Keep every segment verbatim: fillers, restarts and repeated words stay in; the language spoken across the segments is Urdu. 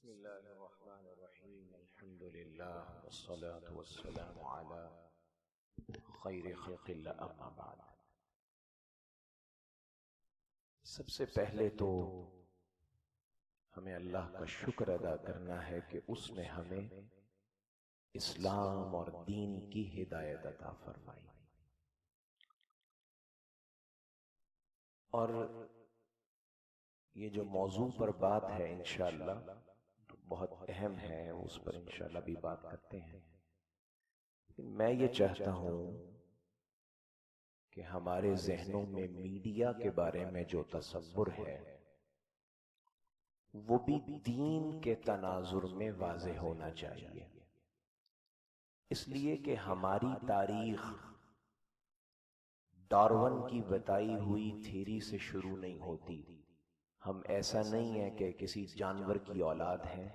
بسم اللہ الرحمن الرحیم الحمد للہ والصلاة والسلام علی خیر خلق اللہ اما بعد۔ سب سے پہلے تو ہمیں اللہ کا شکر ادا کرنا ہے کہ اس نے ہمیں اسلام اور دین کی ہدایت عطا فرمائی، اور یہ جو موضوع پر بات ہے انشاءاللہ بہت اہم ہے، اس پر انشاءاللہ بھی بات کرتے ہیں۔ میں یہ چاہتا ہوں کہ ہمارے ذہنوں میں میڈیا کے بارے میں جو تصور ہے وہ بھی دین کے تناظر میں واضح ہونا چاہیے، اس لیے کہ ہماری تاریخ ڈارون کی بتائی ہوئی تھیری سے شروع نہیں ہوتی۔ ہم ایسا نہیں ہے کہ کسی جانور کی اولاد ہیں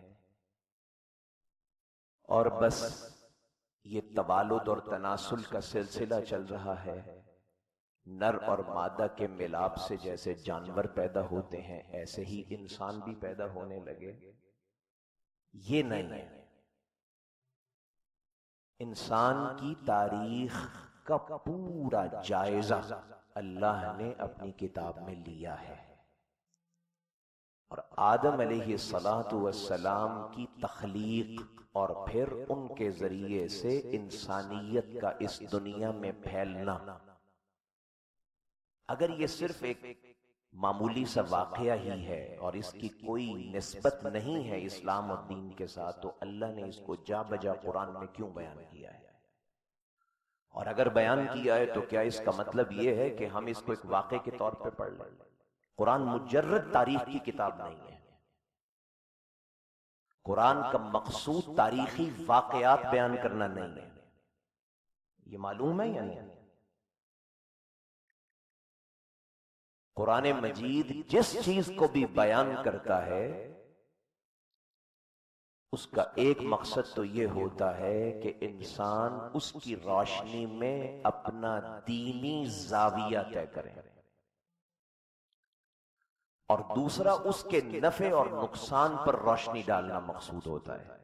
اور بس یہ تبالد اور تناسل کا سلسلہ چل رہا ہے، نر اور مادہ کے ملاپ سے جیسے جانور پیدا ہوتے ہیں ایسے ہی انسان بھی پیدا ہونے لگے۔ یہ نہیں ہے، انسان کی تاریخ کا پورا جائزہ اللہ نے اپنی کتاب میں لیا ہے، اور آدم علیہ السلام کی تخلیق اور پھر ان کے ذریعے سے انسانیت کا اس دنیا میں پھیلنا، اگر یہ صرف ایک معمولی سا واقعہ ہی ہے اور اس کی کوئی نسبت نہیں ہے اسلام اور دین کے ساتھ، تو اللہ نے اس کو جا بجا قرآن میں کیوں بیان کیا ہے؟ اور اگر بیان کیا ہے تو کیا اس کا مطلب یہ ہے کہ ہم اس کو ایک واقعے کے طور پہ پڑھ لیں؟ قرآن مجرد تاریخ کی کتاب نہیں ہے، قرآن کا مقصود تاریخی واقعات بیان کرنا نہیں ہے، یہ معلوم ہے یا نہیں؟ قرآن مجید جس چیز کو بھی بیان کرتا ہے اس کا ایک مقصد تو یہ ہوتا ہے کہ انسان اس کی روشنی میں اپنا دینی زاویہ طے کرے، اور دوسرا اس کے نفع اور نقصان پر روشنی ڈالنا مقصود ہوتا ہے۔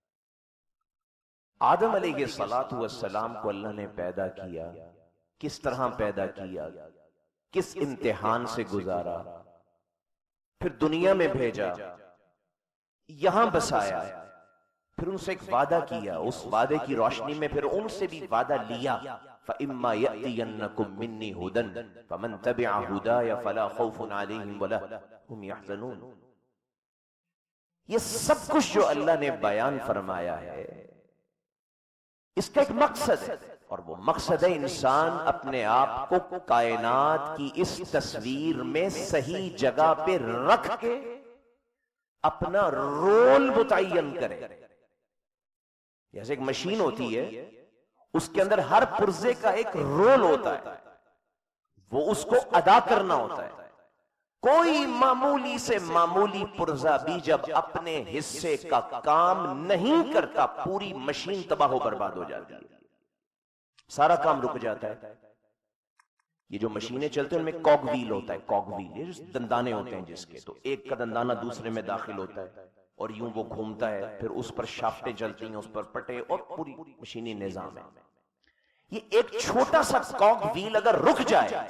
آدم علیہ السلام کو اللہ نے پیدا کیا، کس طرح پیدا کیا، کس امتحان سے گزارا، پھر دنیا میں بھیجا، یہاں بسایا، پھر ان سے ایک وعدہ کیا، اس وعدے کی روشنی میں پھر ان سے بھی وعدہ لیا، فَإِمَّا يَأْتِيَنَّكُم مِّنِّي هُدًى فَمَن تَبِعَ هُدَايَ فَلَا خَوْفٌ عَلَيْهِمْ وَلَا هُمْ يَحْزَنُونَ۔ یہ سب کچھ جو اللہ نے بیان فرمایا ہے اس کا ایک مقصد ہے، اور وہ مقصد ہے انسان اپنے آپ کو کائنات کی اس تصویر میں صحیح جگہ پہ رکھ کے اپنا رول متعین کرے۔ جیسے ایک مشین ہوتی ہے، اس کے اندر ہر پرزے کا ایک رول ہوتا ہے، وہ اس کو ادا کرنا ہوتا ہے۔ کوئی معمولی سے معمولی پرزہ بھی جب اپنے حصے کا کام نہیں کرتا پوری مشین تباہ و برباد ہو جاتی ہے، سارا کام رک جاتا ہے۔ یہ جو مشینیں چلتے ہیں ان میں کاگ ویل ہوتا ہے، کاگ ویل یہ دندانے ہوتے ہیں جس کے، تو ایک کا دندانہ دوسرے میں داخل ہوتا ہے اور یوں وہ گھومتا ہے، پھر اس پر شافٹیں چلتی ہیں، اس پر پٹے، اور پوری مشینی نظام ہے۔ یہ ایک چھوٹا سا کاگ ویل اگر رک جائے،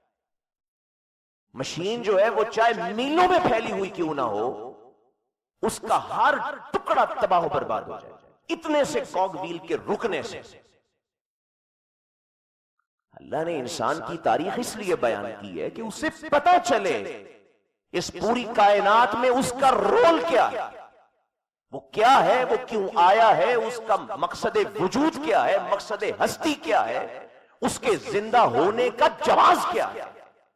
مشین جو ہے وہ چاہے میلوں میں پھیلی ہوئی کیوں نہ ہو، اس کا ہر ٹکڑا تباہ و برباد ہو جائے، اتنے سے کاگ ویل کے رکنے سے۔ اللہ نے انسان کی تاریخ اس لیے بیان کی ہے کہ اسے پتا چلے اس پوری کائنات میں اس کا رول کیا ہے، وہ کیا ہے، وہ کیوں آیا ہے، اس کا مقصد وجود کیا ہے، مقصد ہستی کیا ہے، اس کے زندہ ہونے کا جواز کیا ہے،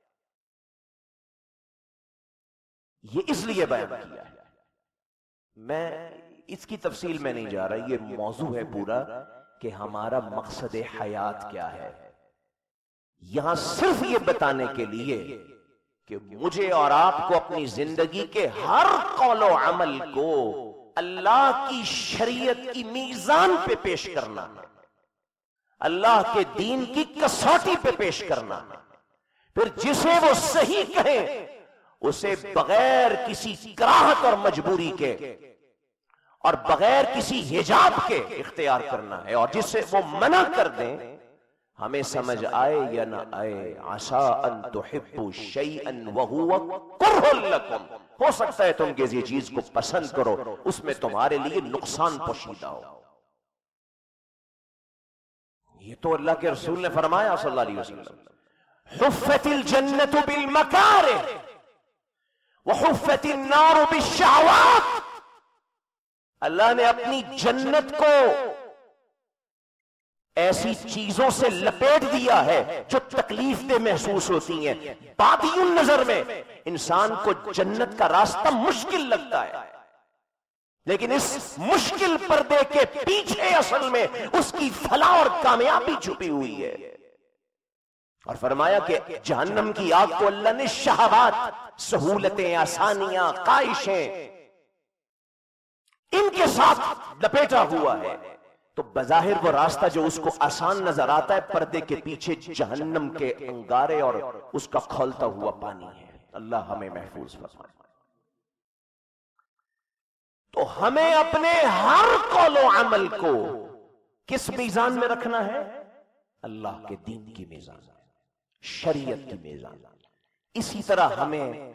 یہ اس لیے بیان کیا ہے۔ میں اس کی تفصیل میں نہیں جا رہا، یہ موضوع ہے پورا کہ ہمارا مقصد حیات کیا ہے۔ یہاں صرف یہ بتانے کے لیے کہ مجھے اور آپ کو اپنی زندگی کے ہر قول و عمل کو اللہ کی شریعت کی میزان پہ پیش کرنا ہے، اللہ کے دین کی کسوٹی پہ پیش کرنا ہے، پھر جسے وہ صحیح کہیں اسے بغیر کسی کراہت اور مجبوری کے اور بغیر کسی حجاب کے اختیار کرنا ہے، اور جس سے وہ منع کر دیں ہمیں سمجھ آئے یا نہ آئے، عسیٰ ان تحبوا شیئا وہو کرہ لکم، ہو سکتا ہے تم کسی چیز کو پسند کرو اس میں تمہارے لیے نقصان پوشیدہ ہو۔ یہ تو اللہ کے رسول نے فرمایا صلی اللہ علیہ وسلم، حفت الجنت بالمکارہ وحفت النار بالشہوات، اللہ نے اپنی جنت کو ایسی چیزوں سے لپیٹ دیا ہے جو تکلیف دہ محسوس ہوتی ہیں۔ بادی النظر میں انسان کو جنت کا راستہ مشکل لگتا ہے، لیکن اس مشکل پردے کے پیچھے اصل میں اس کی فلاح اور کامیابی چھپی ہوئی ہے۔ اور فرمایا کہ جہنم کی آگ کو اللہ نے شہوات، سہولتیں، آسانیاں، خواہشیں، ان کے ساتھ لپیٹا ہوا ہے۔ تو بظاہر وہ راستہ جو اس کو آسان نظر آتا ہے، پردے کے پیچھے جہنم کے انگارے اور اس کا کھولتا ہوا پانی ہے۔ اللہ ہمیں محفوظ فرمائے۔ تو ہمیں اپنے ہر قول و عمل کو کس میزان میں رکھنا ہے؟ اللہ کے دین کی میزان، شریعت کی میزان۔ اسی طرح ہمیں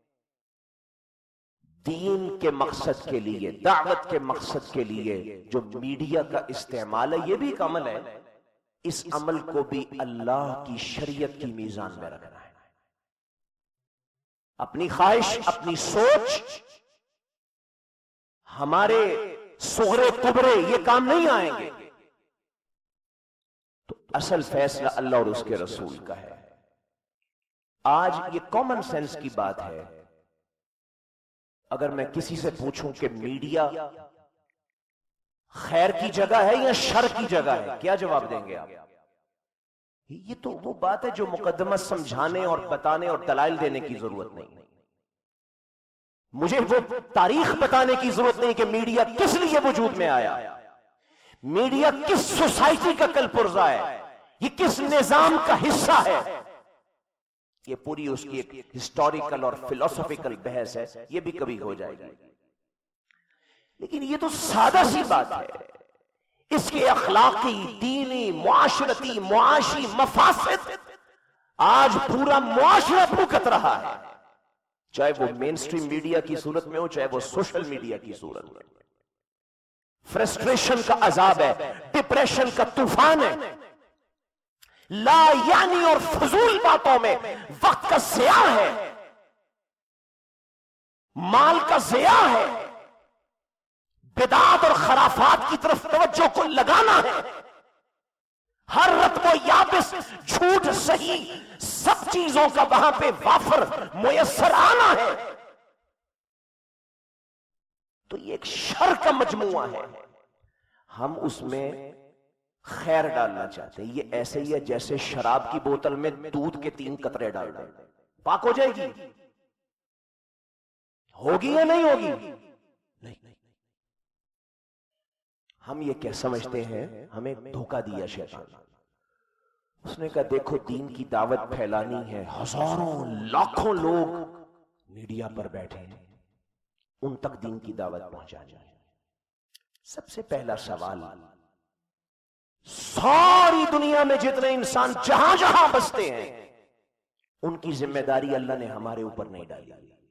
دین کے مقصد کے لیے، دعوت کے مقصد کے لیے جو میڈیا کا استعمال ہے، یہ بھی ایک عمل ہے، اس عمل کو بھی اللہ کی شریعت کی میزان میں رکھنا ہے۔ اپنی خواہش، اپنی سوچ، ہمارے صغرے کبرے یہ کام نہیں آئیں گے۔ تو اصل فیصلہ اللہ اور اس کے رسول کا ہے۔ آج یہ کامن سینس کی بات ہے، اگر میں کسی سے پوچھوں کہ میڈیا خیر کی جگہ ہے یا شر کی جگہ ہے، کیا جواب دیں گے آپ؟ یہ تو وہ بات ہے جو مقدمہ سمجھانے اور بتانے اور دلائل دینے کی ضرورت نہیں۔ مجھے وہ تاریخ بتانے کی ضرورت نہیں کہ میڈیا کس لیے وجود میں آیا، میڈیا کس سوسائٹی کا کل پرزا ہے، یہ کس نظام کا حصہ ہے۔ یہ پوری اس کی ایک ہسٹوریکل اور فلسفیکل بحث ہے، یہ بھی کبھی ہو جائے گی۔ لیکن یہ تو سادہ سی بات ہے، اس کے اخلاقی، دینی، معاشرتی، معاشی مفاسد آج پورا معاشرہ بھگت رہا ہے، چاہے وہ مین سٹریم میڈیا کی صورت میں ہو، چاہے وہ سوشل میڈیا کی صورت میں۔ فرسٹریشن کا عذاب ہے، ڈپریشن کا طوفان ہے، لا یعنی اور فضول باتوں میں وقت کا ضیاع ہے، مال کا ضیاع ہے، بدعات اور خرافات کی طرف توجہ کو لگانا ہے، ہر رتب و یابس، جھوٹ صحیح، سب چیزوں کا وہاں پہ وافر میسر آنا ہے۔ تو یہ ایک شر کا مجموعہ ہے، ہم اس میں خیر ڈالنا چاہتے ہیں۔ یہ ایسے ہی ہے جیسے شراب کی بوتل میں دودھ کے تین قطرے ڈال دیں، پاک ہو جائے گی؟ ہوگی یا نہیں ہوگی؟ نہیں۔ ہم یہ کیا سمجھتے ہیں، ہمیں دھوکہ دیا شیطان۔ اس نے کہا دیکھو دین کی دعوت پھیلانی ہے، ہزاروں لاکھوں لوگ میڈیا پر بیٹھے ہیں، ان تک دین کی دعوت پہنچانی ہے۔ سب سے پہلا سوال، ساری دنیا میں جتنے انسان جہاں جہاں بستے ہیں، ان کی ذمہ داری اللہ نے ہمارے اوپر نہیں ڈالی۔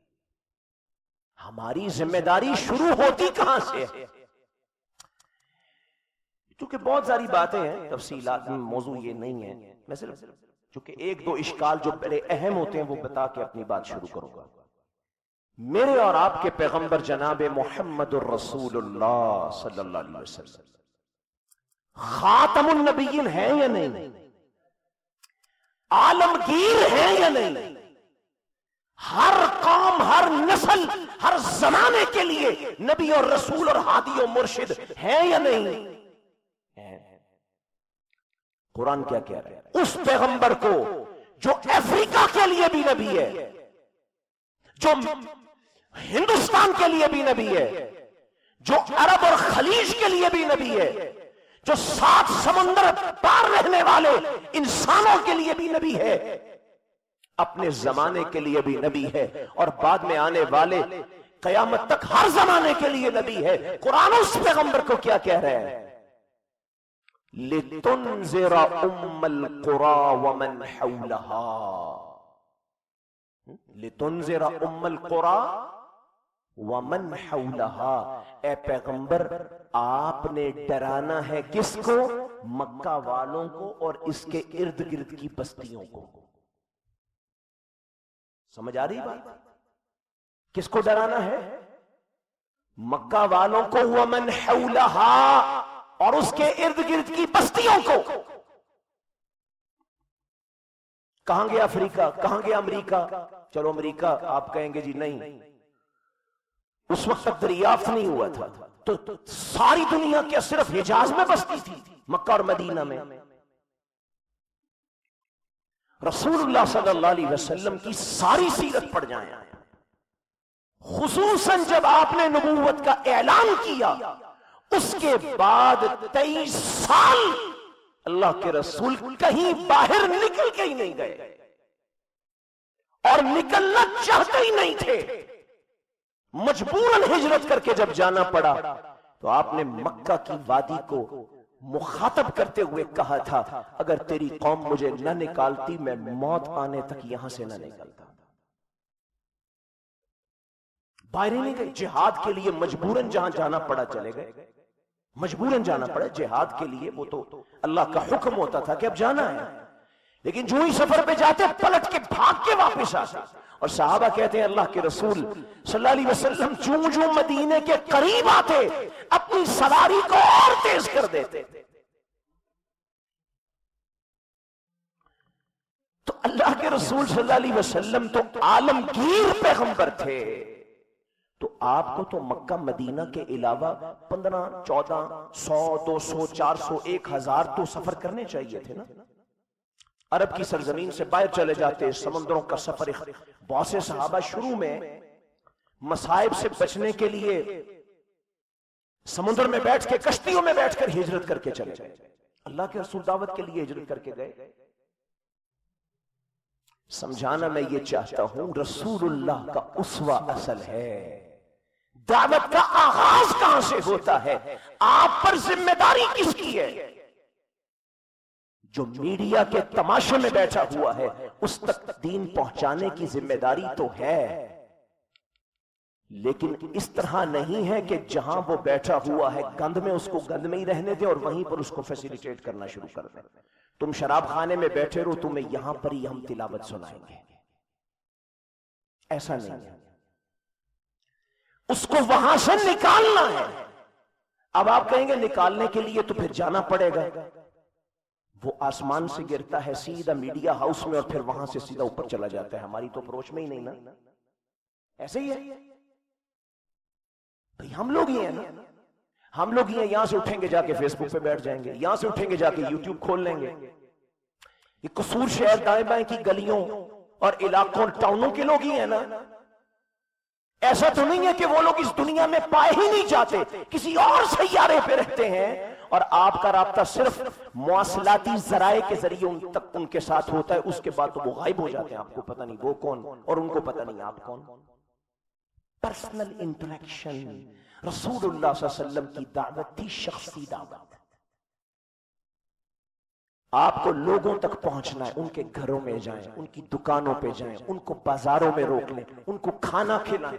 ہماری ذمہ داری شروع ہوتی کہاں سے ہے؟ چونکہ بہت ساری باتیں ہیں، تفصیلات، موضوع یہ نہیں ہے، میں صرف چونکہ ایک دو اشکال جو بڑے اہم ہوتے ہیں وہ بتا کے اپنی بات شروع کروں گا۔ میرے اور آپ کے پیغمبر جناب محمد الرسول اللہ صلی اللہ علیہ وسلم خاتم النبیین ہیں یا نہیں؟ عالمگیر ہیں یا نہیں؟ ہر قوم، ہر نسل، ہر زمانے کے لیے نبی اور رسول اور ہادی و مرشد ہیں یا نہیں؟ قرآن کیا کہہ رہا ہے؟ اس پیغمبر کو جو افریقہ کے لیے بھی نبی ہے، جو ہندوستان کے لیے بھی نبی ہے، جو عرب اور خلیج کے لیے بھی نبی ہے، جو سات سمندر پار رہنے والے انسانوں کے لیے بھی نبی ہے، اپنے زمانے کے لیے بھی نبی ہے، اور بعد میں آنے والے قیامت تک ہر زمانے کے لیے نبی ہے. قرآن اس پیغمبر کو کیا کہہ رہے ہیں؟ لِتُنذِرَ أُمَّ الْقُرَى وَمَنْ حَوْلَهَا لِتُنذِرَ أُمَّ الْقُرَى وَمَنْ حَوْلَهَا. اے پیغمبر آپ نے ڈرانا ہے کس کو؟ مکہ والوں کو اور اس کے ارد گرد کی بستیوں کو. سمجھ آ رہی بات؟ کس کو ڈرانا ہے؟ مکہ والوں کو. وَمَنْ حَوْلَهَا اور اس کے ارد گرد کی بستیوں کو. کہاں گیا افریقہ؟ کہاں گیا امریکہ؟ چلو امریکہ آپ کہیں گے جی نہیں، اس وقت تک دریافت نہیں ہوا تھا، تو ساری دنیا کیا صرف حجاز میں بستی تھی؟ مکہ اور مدینہ میں. رسول اللہ صلی اللہ علیہ وسلم کی ساری سیرت پڑھ جائیں، خصوصاً جب آپ نے نبوت کا اعلان کیا اس کے بعد تیئیس سال اللہ کے رسول کہیں باہر نکل کے ہی نہیں گئے اور نکلنا چاہتے ہی نہیں تھے. مجبوراً ہجرت کر کے جب جانا پڑا تو آپ نے مکہ کی وادی کو مخاطب کرتے ہوئے کہا تھا اگر تیری قوم مجھے نہ نکالتی میں موت آنے تک یہاں سے نہ نکلتا. باہر نہیں گئے. جہاد کے لیے مجبوراً جہاں جانا پڑا چلے گئے، مجبوراً جانا پڑا. جہاد کے لیے وہ تو اللہ کا حکم ہوتا تھا کہ اب جانا ہے، لیکن جو ہی سفر پہ جاتے پلٹ کے بھاگ کے واپس آتے. اور صحابہ کہتے ہیں اللہ کے رسول صلی اللہ علیہ وسلم جوں جوں مدینے کے قریب آتے اپنی سواری کو اور تیز کر دیتے. تو اللہ کے رسول صلی اللہ علیہ وسلم تو عالمگیر پیغمبر تھے، تو آپ کو تو مکہ مدینہ کے علاوہ پندرہ چودہ سو دو سو چار سو ایک ہزار تو سفر کرنے چاہیے تھے نا. عرب کی سرزمین سے باہر چلے جاتے، سمندروں کا سفر. بہت سے صحابہ شروع میں مصائب سے بچنے کے لیے سمندر میں بیٹھ کے کشتیوں میں بیٹھ کر ہجرت کر کے چلے گئے. اللہ کے رسول دعوت کے لیے ہجرت کر کے گئے. سمجھانا میں یہ چاہتا ہوں رسول اللہ کا اسوہ اصل ہے. دعوت کا آغاز کہاں سے ہوتا ہے؟ آپ پر ذمہ داری کس کی ہے؟ جو میڈیا کے تماشے میں بیٹھا ہوا ہے اس تک دین پہنچانے کی ذمہ داری تو ہے، لیکن اس طرح نہیں ہے کہ جہاں وہ بیٹھا ہوا ہے گند میں اس کو گند میں ہی رہنے دیں اور وہیں پر اس کو فیسیلیٹیٹ کرنا شروع کر دیں. تم شراب خانے میں بیٹھے رہو، تمہیں یہاں پر ہی ہم تلاوت سنائیں گے. ایسا نہیں ہے، اس کو وہاں سے نکالنا ہے. اب آپ کہیں گے نکالنے کے لیے تو پھر جانا پڑے گا. وہ آسمان سے گرتا ہے سیدھا میڈیا ہاؤس میں اور پھر وہاں سے سیدھا اوپر چلا جاتا ہے. ہماری تو اپروچ میں ہی نہیں نا. ایسے ہی ہے بھئی، ہم لوگ ہی ہیں نا. ہم لوگ ہی ہیں. یہاں سے اٹھیں گے جا کے فیس بک پہ بیٹھ جائیں گے، یہاں سے اٹھیں گے جا کے یوٹیوب کھول لیں گے. یہ قصور شہر دائیں بائیں کی گلیوں اور علاقوں ٹاؤنوں کے لوگ ہی ہیں نا. ایسا تو نہیں ہے کہ وہ لوگ اس دنیا میں پائے ہی نہیں جاتے، کسی اور سیارے پہ رہتے ہیں اور آپ کا رابطہ صرف مواصلاتی ذرائع کے ذریعے ان تک ان کے ساتھ ہوتا ہے. اس کے بعد تو وہ غائب ہو جاتے ہیں. آپ کو پتہ نہیں وہ کون اور ان کو پتہ نہیں آپ کون. Personal interaction. رسول اللہ صلی اللہ علیہ وسلم کی دعوت تھی شخصی دعوت. آپ کو لوگوں تک پہنچنا ہے، ان کے گھروں میں جائیں، ان کی دکانوں پہ جائیں، ان کو بازاروں میں روک لیں، ان کو کھانا کھلائیں،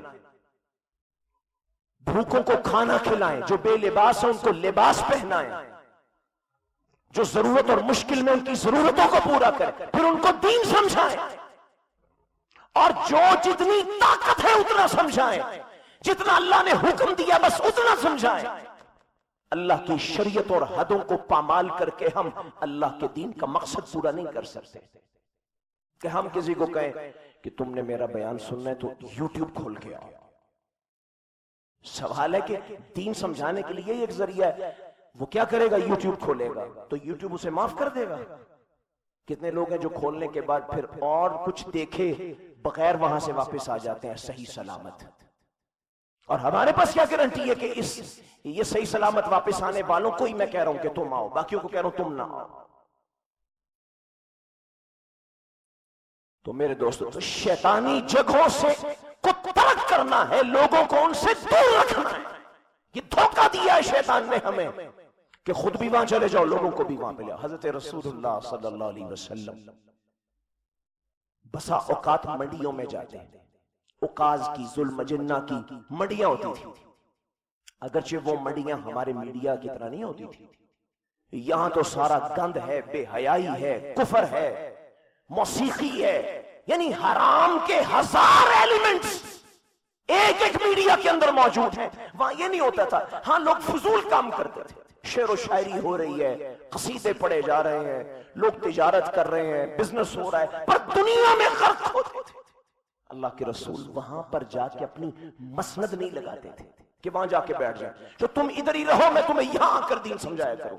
بھوکوں کو کھانا کھلائیں، جو بے لباس ہیں ان کو لباس پہنائیں، جو ضرورت اور مشکل میں ان کی ضرورتوں کو پورا کریں، پھر ان کو دین سمجھائیں، اور جو جتنی طاقت ہے اتنا سمجھائیں، جتنا اللہ نے حکم دیا بس اتنا سمجھائیں. اللہ کی شریعت اور حدوں کو پامال کر کے ہم اللہ کے دین کا مقصد پورا نہیں کر سکتے. کہ ہم کسی کو کہیں کہ تم نے میرا بیان سننا ہے تو یوٹیوب کھول کے آؤ. سوال ہے کہ دین سمجھانے کے لیے ایک ذریعہ ہے. وہ کیا کرے گا؟ یوٹیوب کھولے گا تو یوٹیوب اسے معاف کر دے گا. کتنے لوگ ہیں جو کھولنے کے بعد پھر اور کچھ دیکھے بغیر وہاں سے واپس آ جاتے ہیں صحیح سلامت. اور ہمارے پاس کیا گارنٹی ہے کہ اس یہ صحیح سلامت واپس آنے والوں کو ہی میں کہہ رہا ہوں کہ تم آؤ، باقیوں کو کہہ رہا ہوں تم نہ آؤ. تو میرے دوستو تو شیطانی جگہوں سے کو ترک کرنا ہے، لوگوں کو ان سے دور رکھنا ہے. یہ دھوکہ دیا ہے شیطان نے ہمیں کہ خود بھی وہاں چلے جاؤ، لوگوں کو بھی وہاں پہ لے. حضرت رسول اللہ صلی اللہ علیہ وسلم بسا اوقات منڈیوں میں جاتے ہیں. اوقاز کی، ظلم جنہ کی منڈیاں ہوتی تھی. اگرچہ وہ منڈیاں ہمارے میڈیا کی طرح نہیں ہوتی تھی. یہاں تو سارا گند ہے، بے حیائی ہے، کفر ہے، موسیقی ہے، یعنی حرام کے ہزار ایلیمنٹس ایک ایک میڈیا کے اندر موجود ہیں. وہاں یہ نہیں ہوتا تھا. ہاں لوگ فضول کام کرتے تھے، شعر و شاعری ہو رہی ہے، قصیدے پڑھے جا رہے ہیں، لوگ تجارت کر رہے ہیں، بزنس ہو رہا ہے، پر دنیا میں غرق ہوتے تھے. اللہ کے رسول وہاں پر جا کے اپنی مسند نہیں لگاتے تھے کہ وہاں جا کے بیٹھ جائیں جو تم ادھر ہی رہو، میں تمہیں یہاں آ کر دین سمجھایا کروں.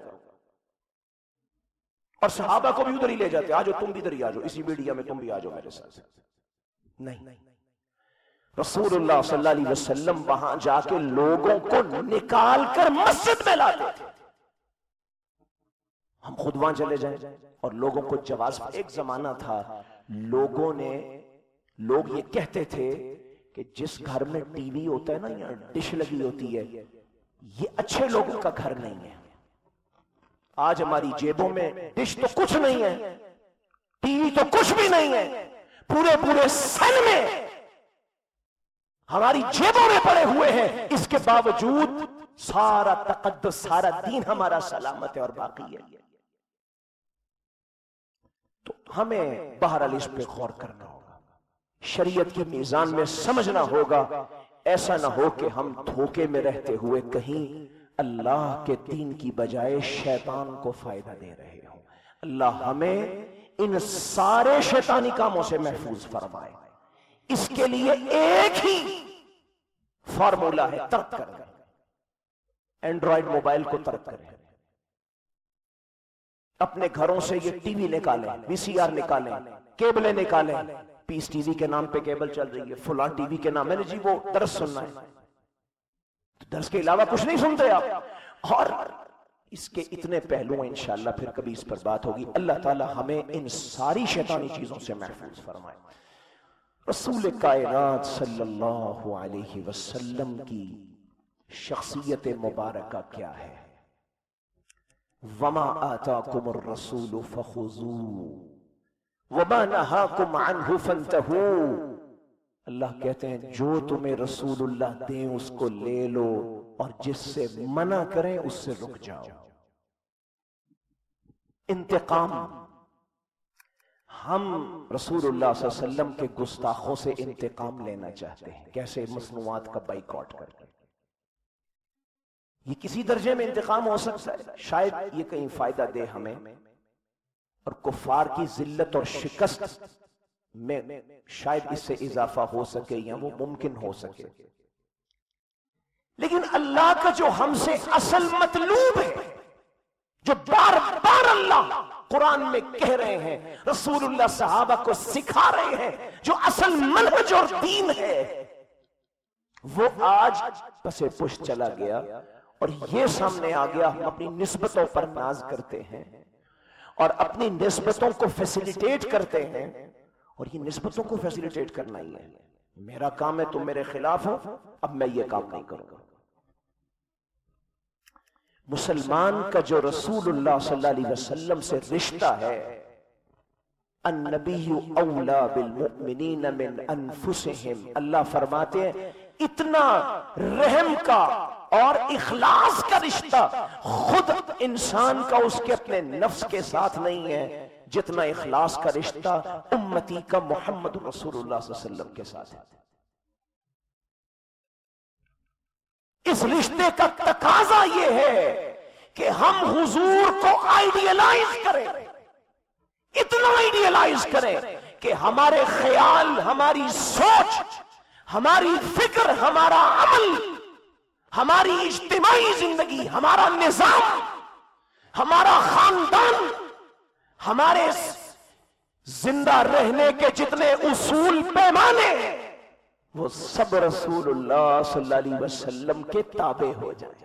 اور صحابہ کو بھی ادھر ہی لے جاتے، آجو تم بھی ادھر ہی آجو، اسی میڈیا میں تم بھی آجو میرے ساتھ. نہیں، رسول اللہ صلی اللہ علیہ وسلم وہاں جا کے لوگوں کو نکال کر مسجد میں لاتے تھے. ہم خود وہاں چلے جائیں اور لوگوں کو جواز. ایک زمانہ تھا لوگوں نے لوگ یہ کہتے تھے کہ جس گھر میں ٹی وی ہوتا ہے نا یا ڈش لگی ہوتی ہے، یہ اچھے لوگوں کا گھر نہیں ہے. آج ہماری جیبوں میں ڈش تو کچھ نہیں ہے، ٹی وی تو کچھ بھی نہیں ہے، پورے پورے سن میں ہماری جیبوں میں پڑے ہوئے ہیں. اس کے باوجود سارا تقدس، سارا دین ہمارا سلامت ہے اور باقی ہے. تو ہمیں بہرحال اس پہ غور کرنا ہوگا، شریعت کے میزان میں سمجھنا ہوگا. ایسا نہ ہو کہ ہم دھوکے میں رہتے ہوئے کہیں اللہ کے دین کی بجائے شیطان کو فائدہ دے رہے ہوں. اللہ ہمیں ان سارے شیطانی کاموں سے محفوظ فرمائے. اس کے لیے ایک ہی فارمولا ہے، ترک کریں. اینڈرائیڈ موبائل کو ترک کریں. اپنے گھروں سے یہ ٹی وی نکالیں، وی سی آر نکالیں، کیبلیں نکالیں. پیس ٹی وی کے نام پہ کیبل چل رہی ہے، فلاں ٹی وی کے نام، میں نے جی وہ درس سننا ہے، درس کے علاوہ کچھ نہیں سنتے آپ. اور اس کے اتنے پہلو ہیں، انشاءاللہ پھر کبھی اس پر بات ہوگی. اللہ تعالی ہمیں ان ساری شیطانی چیزوں سے محفوظ فرمائے. رسول کائنات صلی اللہ علیہ وسلم کی شخصیت مبارکہ کیا ہے؟ وما آتاکم الرسول فخذوه وما نہاکم عنہ فانتہوا. اللہ کہتے ہیں جو تمہیں رسول اللہ دیں اس کو لے لو، اور جس سے منع کریں اس سے رک جاؤ. انتقام، ہم رسول اللہ صلی اللہ علیہ وسلم کے گستاخوں سے انتقام لینا چاہتے ہیں. کیسے؟ مصنوعات کا بائیکاٹ کر کے. یہ کسی درجے میں انتقام ہو سکتا ہے، شاید یہ کہیں فائدہ دے ہمیں، اور کفار کی ذلت اور شکست میں شاید اس سے اضافہ ہو سکے یا وہ ممکن ہو سکے. لیکن اللہ کا جو ہم سے اصل مطلوب ہے، جو بار بار اللہ قرآن میں کہہ رہے ہیں، رسول اللہ صحابہ کو سکھا رہے ہیں، جو اصل منہج اور دین ہے، وہ آج پسے پش چلا گیا اور یہ سامنے آ گیا. ہم اپنی نسبتوں پر ناز کرتے ہیں اور اپنی نسبتوں کو فیسیلیٹیٹ کرتے ہیں، اور یہ نسبتوں کو فیسیلیٹیٹ کرنا ہی ہے. میرا کام ہے تم میرے خلاف ہو، اب میں یہ کام نہیں کروں گا. مسلمان کا جو رسول اللہ صلی اللہ علیہ وسلم سے رشتہ ہے، النبی اولا بالمؤمنین من انفسہم، اللہ فرماتے ہیں اتنا رحم کا اور اخلاص کا رشتہ خود انسان کا اس کے اپنے نفس کے ساتھ نہیں ہے جتنا اخلاص کا رشتہ امتی کا محمد رسول اللہ صلی اللہ علیہ وسلم کے ساتھ ہے. اس رشتے کا تقاضا یہ ہے کہ ہم حضور کو آئیڈیلائز کریں، اتنا آئیڈیلائز کریں کہ ہمارے خیال، ہماری سوچ، ہماری فکر، ہمارا عمل، ہماری اجتماعی زندگی، ہمارا نظام، ہمارا خاندان، ہمارے زندہ رہنے کے جتنے اصول پیمانے، وہ سب رسول اللہ صلی اللہ علیہ وسلم کے تابع ہو جائیں.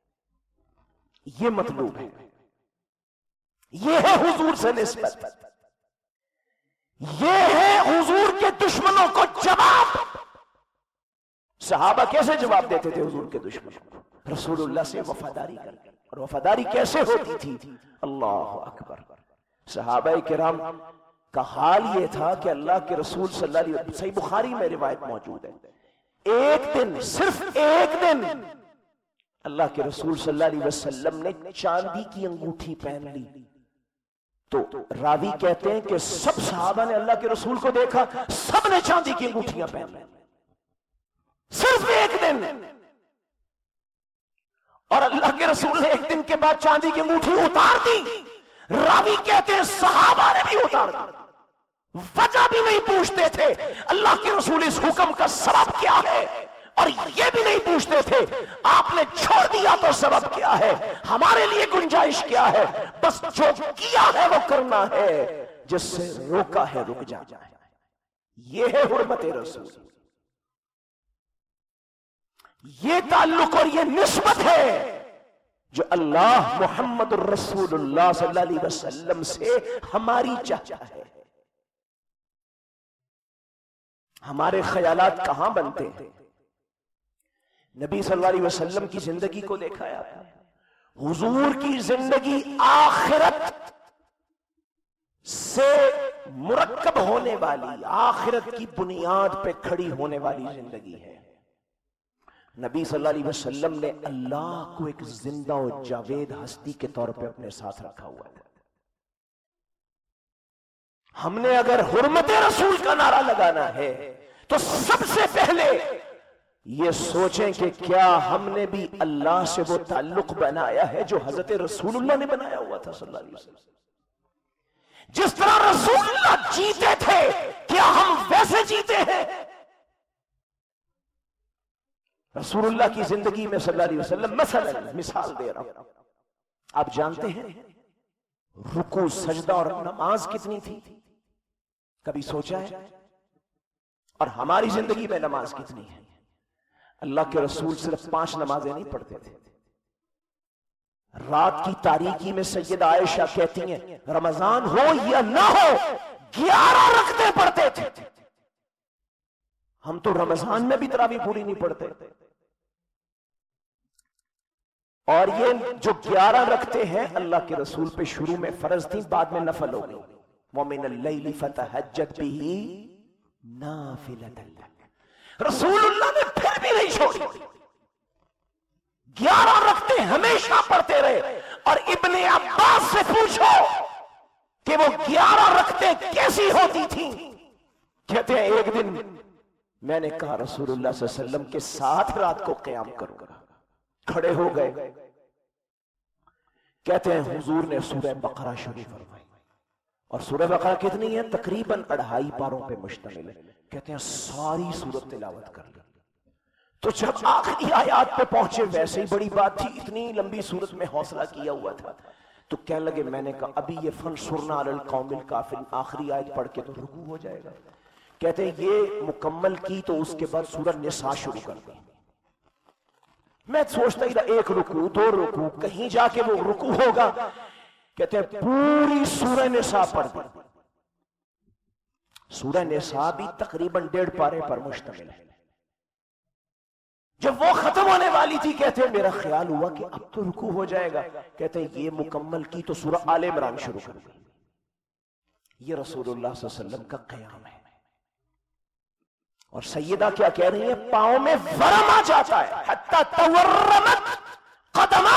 یہ مطلوب ہے، یہ ہے حضور سے نسبت، یہ ہے حضور کے دشمنوں کو جواب. صحابہ کیسے جواب دیتے تھے حضور کے دشمنوں کو؟ رسول اللہ سے وفاداری کر کے. اور وفاداری کیسے ہوتی تھی؟ اللہ اکبر. صحابہ کرام کا حال یہ تھا کہ اللہ کے رسول صلی اللہ علیہ وسلم، صحیح بخاری میں روایت موجود ہے، ایک دن، صرف ایک دن اللہ کے رسول صلی اللہ علیہ وسلم نے چاندی کی انگوٹھی پہن لی. تو راوی کہتے ہیں کہ سب صحابہ نے اللہ کے رسول کو دیکھا، سب نے چاندی کی انگوٹھیاں پہن لی، صرف ایک دن. اور اللہ کے رسول نے ایک دن کے بعد چاندی کی انگوٹھی اتار دی. راوی کہتے ہیں صحابہ نے بھی اتار دی، وجہ بھی نہیں پوچھتے تھے اللہ کے رسول اس حکم کا سبب کیا ہے، اور یہ بھی نہیں پوچھتے تھے آپ نے چھوڑ دیا تو سبب کیا ہے، ہمارے لیے گنجائش کیا ہے، بس جو کیا ہے وہ کرنا ہے، جس سے روکا ہے رک جانا ہے. یہ ہے حرمت رسول، یہ تعلق اور یہ نسبت ہے جو اللہ محمد الرسول اللہ صلی اللہ علیہ وسلم سے ہماری چاہتا ہے. ہمارے خیالات کہاں بنتے ہیں؟ نبی صلی اللہ علیہ وسلم کی زندگی کو دیکھا ہے آپ نے؟ حضور کی زندگی آخرت سے مرکب ہونے والی، آخرت کی بنیاد پہ کھڑی ہونے والی زندگی ہے. نبی صلی اللہ علیہ وسلم نے اللہ کو ایک زندہ و جاوید ہستی کے طور پہ اپنے ساتھ رکھا ہوا تھا. ہم نے اگر حرمت رسول کا نعرہ لگانا ہے تو سب سے پہلے یہ سوچیں کہ کیا ہم نے بھی اللہ سے وہ تعلق بنایا ہے جو حضرت رسول اللہ نے بنایا ہوا تھا صلی اللہ علیہ وسلم. جس طرح رسول اللہ جیتے تھے کیا ہم ویسے جیتے ہیں؟ رسول اللہ کی زندگی میں صلی اللہ علیہ وسلم مثلا مثال دے رہا ہوں، آپ جانتے ہیں رکوع سجدہ اور نماز کتنی تھی؟ کبھی سوچا ہے؟ اور ہماری زندگی میں نماز کتنی ہے؟ اللہ کے رسول صرف پانچ نمازیں نہیں پڑھتے تھے. رات کی تاریکی میں سیدہ عائشہ کہتی ہیں رمضان ہو یا نہ ہو گیارہ رکعتیں پڑھتے تھے. ہم تو رمضان میں بھی تراویح پوری نہیں پڑھتے. اور یہ جو گیارہ رکھتے ہیں اللہ کے رسول پہ شروع میں فرض تھی، بعد میں نفل ہو گئی. وَمِنَ اللَّيْلِ فَتَهَجَّدْ بِهِ نَافِلَةً لَكَ. رسول اللہ نے پھر بھی نہیں چھوڑی، گیارہ رکھتے ہمیشہ پڑھتے رہے. اور ابن عباس سے پوچھو کہ وہ گیارہ رکھتے کیسی ہوتی تھیں. کہتے ہیں ایک دن میں نے کہا رسول اللہ صلی اللہ علیہ وسلم کے ساتھ رات کو قیام کروں گا. کھڑے ہو گئے. کہتے ہیں حضور نے سورہ بقرہ شروع فرمائی، اور سورہ بقرہ کتنی ہے؟ تقریباً اڑھائی پاروں پہ مشتمل ہے. کہتے ہیں ساری سورت تلاوت کر لی. تو جب آخری آیات پہ پہنچے ویسے ہی بڑی بات تھی، اتنی لمبی سورت میں حوصلہ کیا ہوا تھا. تو کہنے لگے میں نے کہا ابھی یہ فَانْصُرْنَا عَلَى الْقَوْمِ الْكَافِرِينَ آخری آیت پڑھ کے تو رکوع ہو جائے گا. کہتے ہیں یہ مکمل کی تو اس کے بعد سورہ نساء شروع کر دی. میں سوچتا ہی تھا ایک رکوع دو رکوع کہیں جا کے وہ رکوع ہوگا. کہتے ہیں پوری سورہ نساء پڑھ دی. سورہ نساء بھی تقریباً ڈیڑھ پارے پر مشتمل ہے. جب وہ ختم ہونے والی تھی کہتے ہیں میرا خیال ہوا کہ اب تو رکوع ہو جائے گا. کہتے ہیں یہ مکمل کی تو سورہ آل عمران شروع کر دی. یہ رسول اللہ صلی اللہ علیہ وسلم کا قیام ہے. اور سیدہ کیا کہہ رہی ہیں؟ پاؤں میں ورم آ جاتا ہے حتی تورمت قدما.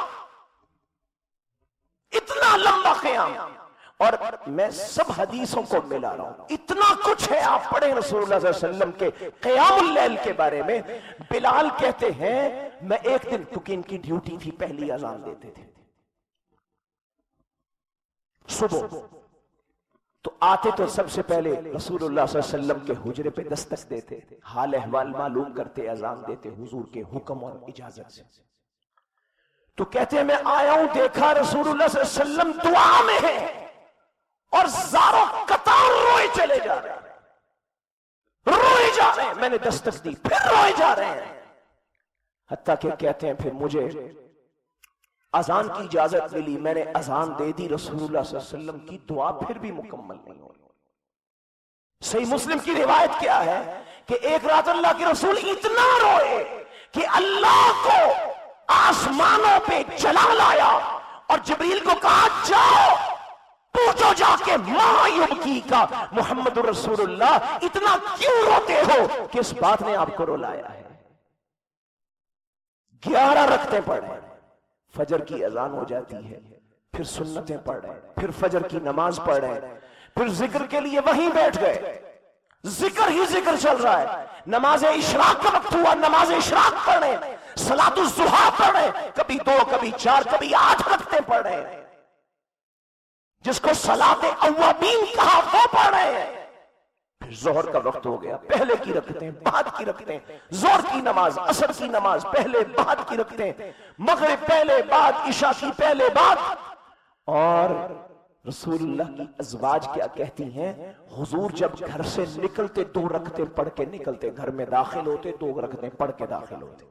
اتنا لمبا قیام. اور میں سب حدیثوں کو ملا رہا ہوں، اتنا کچھ ہے. آپ پڑھیں رسول اللہ صلی اللہ علیہ وسلم کے قیام اللیل کے بارے میں. بلال کہتے ہیں میں ایک دن، کیونکہ ان کی ڈیوٹی تھی پہلی اذان دیتے تھے صبح، تو آتے تو سب سے پہلے رسول اللہ صلی اللہ علیہ وسلم کے حجرے پہ دستک دیتے، حال احوال معلوم کرتے، اذان دیتے حضور کے حکم اور اجازت سے. تو کہتے ہیں میں آیا ہوں، دیکھا رسول اللہ صلی اللہ علیہ وسلم دعا میں ہے اور زاروں قطار روئے چلے جا رہے ہیں، روئے جا رہے ہیں. میں نے دستک دی، پھر روئے جا رہے ہیں. حتیٰ کہ کہتے ہیں پھر مجھے اذان کی اجازت ملی، میں نے اذان دے دی. رسول اللہ صلی اللہ علیہ وسلم کی دعا پھر بھی مکمل نہیں ہوئی. صحیح مسلم کی روایت کیا ہے کہ ایک رات اللہ کے رسول اتنا روئے کہ اللہ کو آسمانوں پہ جلال آیا اور جبریل کو کہا جاؤ پوچھو جا کے ما یبکی کا محمد رسول اللہ اتنا کیوں روتے ہو، کس بات نے آپ کو رلایا ہے؟ گیارہ رکعتیں پڑھیں، فجر کی اذان ہو جاتی ہے، پھر سنتیں پڑھیں، پھر فجر کی نماز پڑھیں، پھر ذکر کے لیے وہیں بیٹھ گئے، ذکر ہی ذکر چل رہا ہے، نماز اشراق کا وقت ہوا، نماز اشراق پڑھیں، صلاۃ الضحیٰ پڑھیں، کبھی دو کبھی چار کبھی آٹھ رکعتیں پڑھیں، جس کو صلاۃ اوابین کہا وہ پڑھیں۔ پھر ظہر کا وقت ہو گیا، پہلے کی رکعتیں بعد کی رکعتیں، ظہر کی نماز عصر کی نماز پہلے بعد کی رکعتیں، مغرب پہلے بعد، عشاء کی پہلے بعد۔ اور رسول اللہ کی ازواج کیا کہتی ہیں؟ حضور جب گھر سے نکلتے دو رکعتیں پڑھ کے نکلتے، گھر میں داخل ہوتے دو رکعتیں پڑھ کے داخل ہوتے۔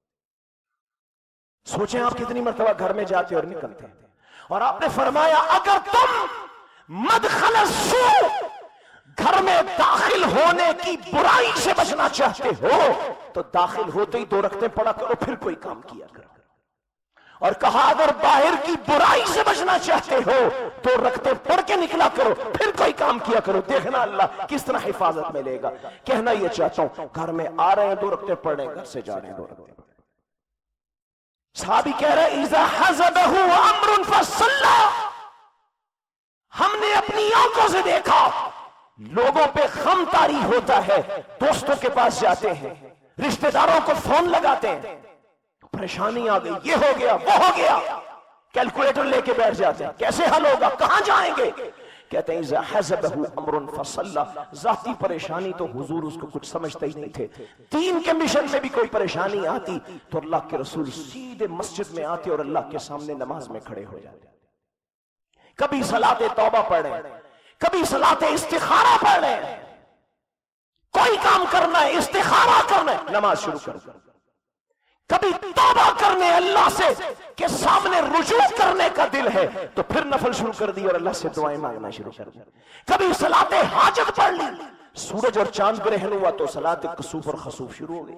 سوچیں آپ کتنی مرتبہ گھر میں جاتے اور نکلتے، اور آپ نے فرمایا اگر تم مدخل السوء گھر میں داخل ہونے کی برائی سے بچنا چاہتے ہو تو داخل ہوتے ہی دو رکعتیں پڑھا کرو، پھر کوئی کام کیا کرو۔ اور کہا اگر باہر کی برائی سے بچنا چاہتے ہو تو رکعتیں پڑھ کے نکلا کرو، پھر کوئی کام کیا کرو۔ دیکھنا اللہ کس طرح حفاظت ملے گا۔ کہنا یہ چاہتا ہوں، گھر میں آ رہے ہیں دو رکعتیں پڑھیں، گھر سے جا رہے ہیں دو رکعتیں پڑھیں۔ صحابی کہہ رہے اذا حزبہ امر فصلی، ہم نے اپنی آنکھوں سے دیکھا لوگوں پہ غم طاری ہوتا ہے، دوستوں کے پاس جاتے ہیں، رشتہ داروں کو فون لگاتے ہیں، پریشانی آ گئی، یہ ہو گیا وہ ہو گیا، کیلکولیٹر لے کے بیٹھ جاتے ہیں، کیسے حل ہوگا، کہاں جائیں گے؟ کہتے ہیں اذا حزبہ امر فصلی، ذاتی پریشانی تو حضور اس کو کچھ سمجھتے ہی نہیں تھے، دین کے مشن میں بھی کوئی پریشانی آتی تو اللہ کے رسول سیدھے مسجد میں آتے اور اللہ کے سامنے نماز میں کھڑے ہو جاتے۔ کبھی صلاۃ توبہ پڑھیں، کبھی صلاۃ استخارہ پڑھیں، کوئی کام کرنا ہے استخارہ کرنا ہے نماز شروع کر، کبھی توبہ کرنے اللہ سے کہ سامنے رجوع کرنے کا دل ہے تو پھر نفل شروع کر دی اور اللہ سے دعائیں مانگنا شروع کر دی، کبھی صلاۃ حاجت پڑھ لی، سورج اور چاند گرہن ہوا تو صلاۃ کسوف اور خسوف شروع ہو گئی۔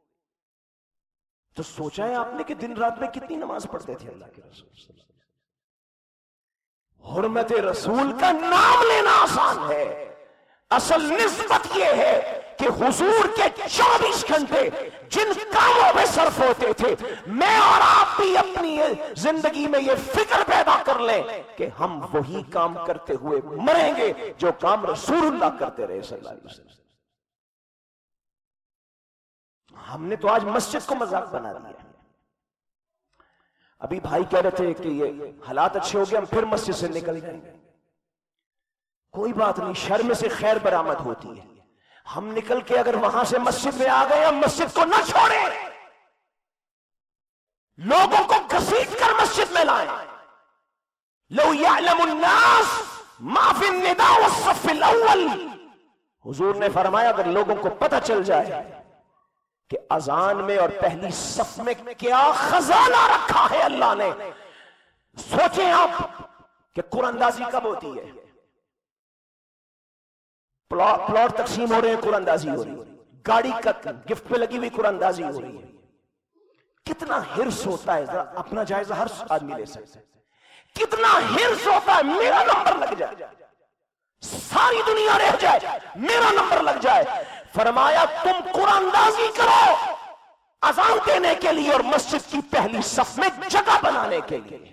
تو سوچا ہے آپ نے کہ دن رات میں کتنی نماز پڑھتے تھے اللہ کے رسول؟ حرمت رسول کا نام لینا آسان ہے، اصل نسبت یہ ہے کہ حضور کے چوبیس گھنٹے جن کاموں میں صرف ہوتے تھے، میں اور آپ بھی اپنی زندگی میں یہ فکر پیدا کر لیں کہ ہم وہی کام کرتے ہوئے مریں گے جو کام رسول اللہ کرتے رہے صلی اللہ علیہ وسلم۔ ہم نے تو آج مسجد کو مذاق بنا دیا۔ ابھی بھائی کہہ رہے تھے کہ یہ حالات اچھے ہو گئے ہم پھر مسجد سے نکل جائیں گے، کوئی بات نہیں، شر میں سے خیر برآمد ہوتی ہے۔ ہم نکل کے اگر وہاں سے مسجد میں آ گئے ہم مسجد کو نہ چھوڑیں، لوگوں کو گھسیٹ کر مسجد میں لائیں۔ لو یعلم الناس ما فی النداء والصف الاول، حضور نے فرمایا اگر لوگوں کو پتہ چل جائے کہ اذان میں اور پہلی صف میں کیا خزانہ رکھا ہے اللہ نے، سوچیں آپ کہ قرآن اندازی کب ہوتی ہے؟ پلاٹ تقسیم ہو رہے ہیں قرآن اندازی ہو رہی ہے، گاڑی کا گفٹ پہ لگی ہوئی قرآن اندازی ہو رہی ہے، کتنا ہرس ہوتا ہے، ذرا اپنا جائزہ ہر آدمی لے سکتا ہے، کتنا ہرس ہوتا ہے میرا نمبر لگ جائے، ساری دنیا رہ جائے میرا نمبر لگ جائے۔ فرمایا تم قرآن اندازی کرو اذان دینے کے لیے اور مسجد کی پہلی صف میں جگہ بنانے کے لیے۔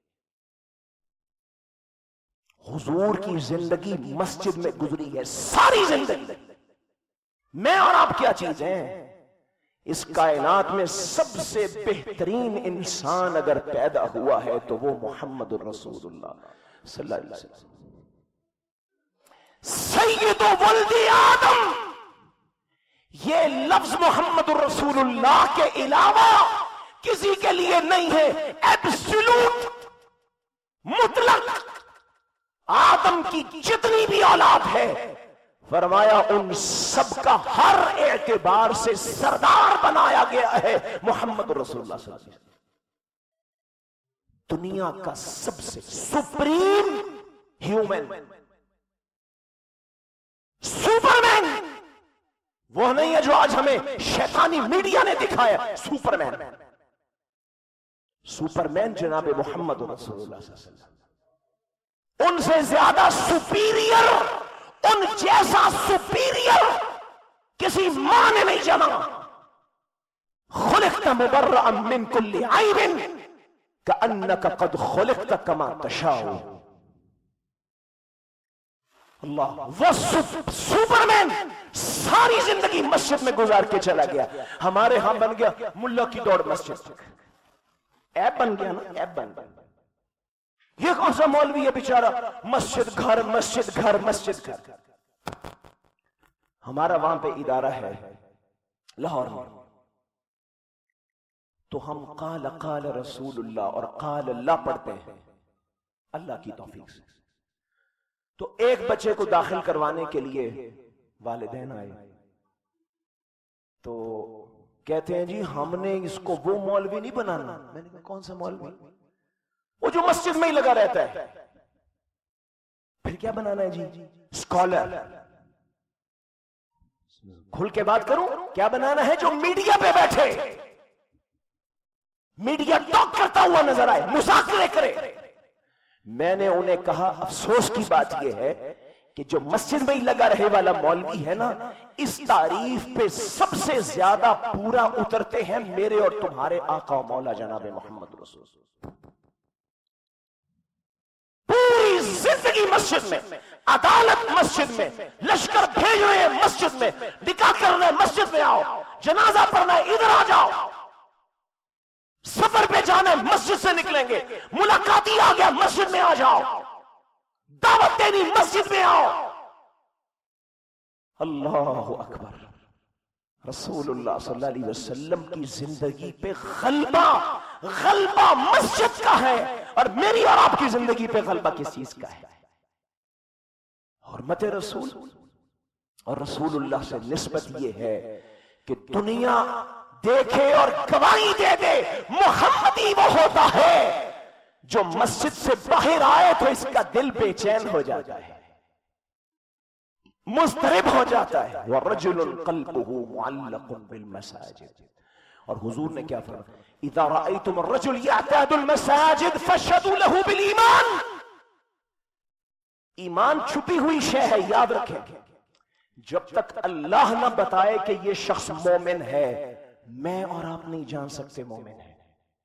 حضور کی زندگی مسجد میں گزری ہے، ساری زندگی۔ میں اور آپ کیا چیز ہیں؟ اس کائنات میں سب سے بہترین انسان اگر پیدا ہوا ہے تو وہ محمد الرسول اللہ صلی اللہ علیہ وسلم، سید ولد آدم۔ یہ لفظ محمد الرسول اللہ کے علاوہ کسی کے لیے نہیں ہے، ایبسولوٹ، مطلق۔ آدم کی جتنی بھی اولاد ہے فرمایا ان سب کا ہر اعتبار سے سردار بنایا گیا ہے محمد رسول اللہ صلی اللہ علیہ وسلم، دنیا کا سب سے سپریم ہیومن۔ سپر مین وہ نہیں ہے جو آج ہمیں شیطانی میڈیا نے دکھایا. سپر مین سپر مین جناب محمد رسول اللہ صلی اللہ علیہ وسلم، ان سے زیادہ سپیریئر، ان جیسا سپیریئر کسی ماں نے نہیں جنا. خلقت مبرئا من کل عیب کأنک قد خلقت کما تشاء. اللہ وہ سپرمین ساری زندگی مسجد میں گزار کے چلا گیا. ہمارے ہاں بن گیا ملا کی دوڑ مسجد تک. ایپ بن گیا نا، ایپ بن گیا. یہ کون سا مولوی ہے بیچارہ، مسجد گھر مسجد گھر مسجد گھر. ہمارا وہاں پہ ادارہ ہے لاہور میں، تو ہم قال قال رسول اللہ اور قال اللہ پڑھتے ہیں اللہ کی توفیق سے. تو ایک بچے کو داخل کروانے کے لیے والدین آئے تو کہتے ہیں جی ہم نے اس کو وہ مولوی نہیں بنانا. میں نے کہا کون سا مولوی؟ وہ جو مسجد میں ہی لگا رہتا ہے. پھر کیا بنانا ہے جی؟ اسکالر. کھل کے بات کروں، کیا بنانا ہے؟ جو میڈیا پہ بیٹھے، میڈیا ٹاک کرتا ہوا نظر آئے، مذاکرے کرے. میں نے انہیں کہا افسوس کی بات یہ ہے کہ جو مسجد میں ہی لگا رہے والا مولوی ہے نا، اس تعریف پہ سب سے زیادہ پورا اترتے ہیں میرے اور تمہارے آقا و مولا جناب محمد رسول. پوری زندگی مسجد میں، عدالت مسجد میں، لشکر بھیج رہے ہیں مسجد میں، نکاح کرنا ہے مسجد میں آؤ، جنازہ پڑھنا ہے ادھر آ جاؤ، سفر پہ جانا ہے مسجد سے نکلیں گے، ملاقاتی آ گیا مسجد میں آ جاؤ، دعوت دینی مسجد میں آؤ. اللہ اکبر. رسول اللہ صلی اللہ علیہ وسلم کی زندگی پہ غلبہ غلبہ مسجد کا ہے، اور میری اور آپ کی زندگی پہ غلبہ کس چیز کا ہے؟ حرمت رسول. اور رسول اللہ سے نسبت یہ ہے کہ دنیا دیکھے اور گواہی دے دے محمدی وہ ہوتا ہے جو مسجد سے باہر آئے تو اس کا دل بے چین ہو جاتا ہے، مضطرب ہو جاتا ہے. وَرَجُلٌ قَلْبُهُ مُعَلَّقٌ بِالْمَسَاجِدِ. اور حضور نے کیا فرمایا؟ اِذَا رَأَيْتُمُ الرَّجُلَ يَعْتَادُ الْمَسَاجِدَ فَاشْهَدُوا لَهُ بِالْإِيمَانِ. ایمان چھپی ہوئی شے ہے، یاد رکھیں. جب تک اللہ نہ بتائے کہ یہ شخص مومن ہے، میں اور آپ نہیں جان سکتے مومن ہے.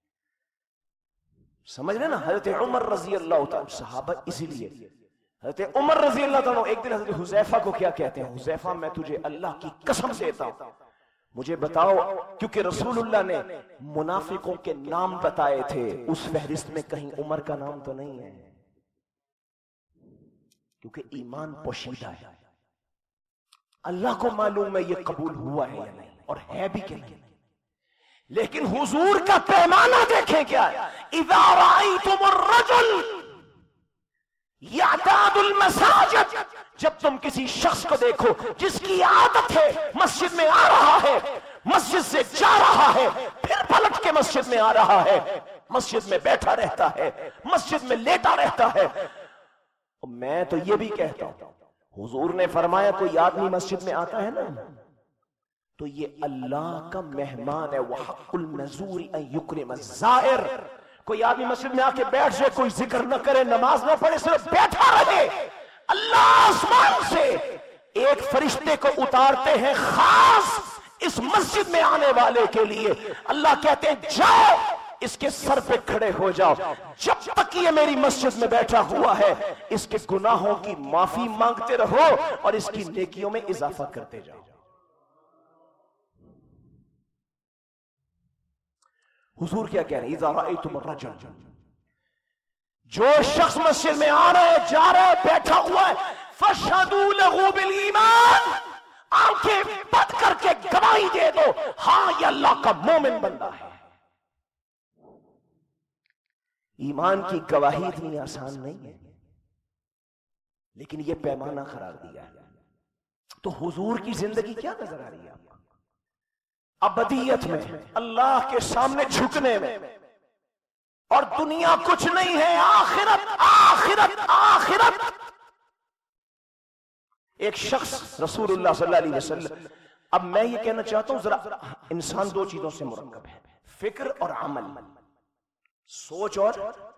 سمجھ رہے نا؟ حضرت عمر رضی اللہ تعالی صحابہ، اسی لیے حضرت عمر رضی اللہ تعالیٰ ایک دن حضرت حذیفہ کو کیا کہتے ہیں؟ حذیفہ میں تجھے اللہ کی قسم دیتا ہوں مجھے بتاؤ، کیونکہ رسول اللہ نے منافقوں کے نام بتائے تھے، اس فہرست میں کہیں عمر کا نام تو نہیں ہے، کیونکہ ایمان پوشیدہ ہے. اللہ کو معلوم ہے یہ قبول ہوا ہے یا نہیں، اور ہے بھی کہ نہیں. لیکن حضور کا پیمانہ دیکھیں کیا ہے؟ اذا رأیتم الرجل یعتاد المساجد. جب تم کسی شخص کو دیکھو جس کی عادت ہے مسجد میں آ رہا ہے، مسجد سے جا رہا ہے، پھر پلٹ کے مسجد میں آ رہا ہے، مسجد میں بیٹھا رہتا ہے، مسجد میں لیٹا رہتا ہے. میں تو یہ بھی کہتا ہوں، حضور نے فرمایا کوئی آدمی مسجد میں آتا ہے نا تو یہ اللہ کا مہمان ہے. وَحَقُّ الْمَزُورِ أَن يُكْرِمَ الزَّائِرِ. کوئی آدمی مسجد میں آ کے بیٹھ جائے، کوئی ذکر نہ کرے، نماز نہ پڑھے، صرف بیٹھا رہے، اللہ آسمان سے ایک فرشتے کو اتارتے ہیں خاص اس مسجد میں آنے والے کے لیے. اللہ کہتے ہیں جاؤ اس کے سر پہ کھڑے ہو جاؤ، جب تک یہ میری مسجد میں بیٹھا ہوا ہے اس کے گناہوں کی معافی مانگتے رہو اور اس کی نیکیوں میں اضافہ کرتے جاؤ. حضور کیا کہہ رہے ہیں؟ اذا رأیتم الرجل، جو شخص مسجد میں آ رہا ہے، جا رہا ہے، بیٹھا ہوا ہے، فاشهدوا له بالایمان. آنکھیں بند کر کے گواہی دے دو، ہاں یہ اللہ کا مومن بندہ ہے. ایمان کی گواہی اتنی آسان نہیں ہے، لیکن یہ پیمانہ قرار دیا ہے. تو حضور کی زندگی کیا نظر آ رہی ہے آپ کو؟ ابدیت میں، اللہ کے سامنے جھکنے میں، اور دنیا کچھ نہیں ہے، آخرت آخرت آخرت. ایک شخص رسول اللہ صلی اللہ علیہ وسلم، اب میں یہ کہنا چاہتا ہوں ذرا، انسان دو چیزوں سے مرکب ہے، فکر اور عمل، سوچ اور،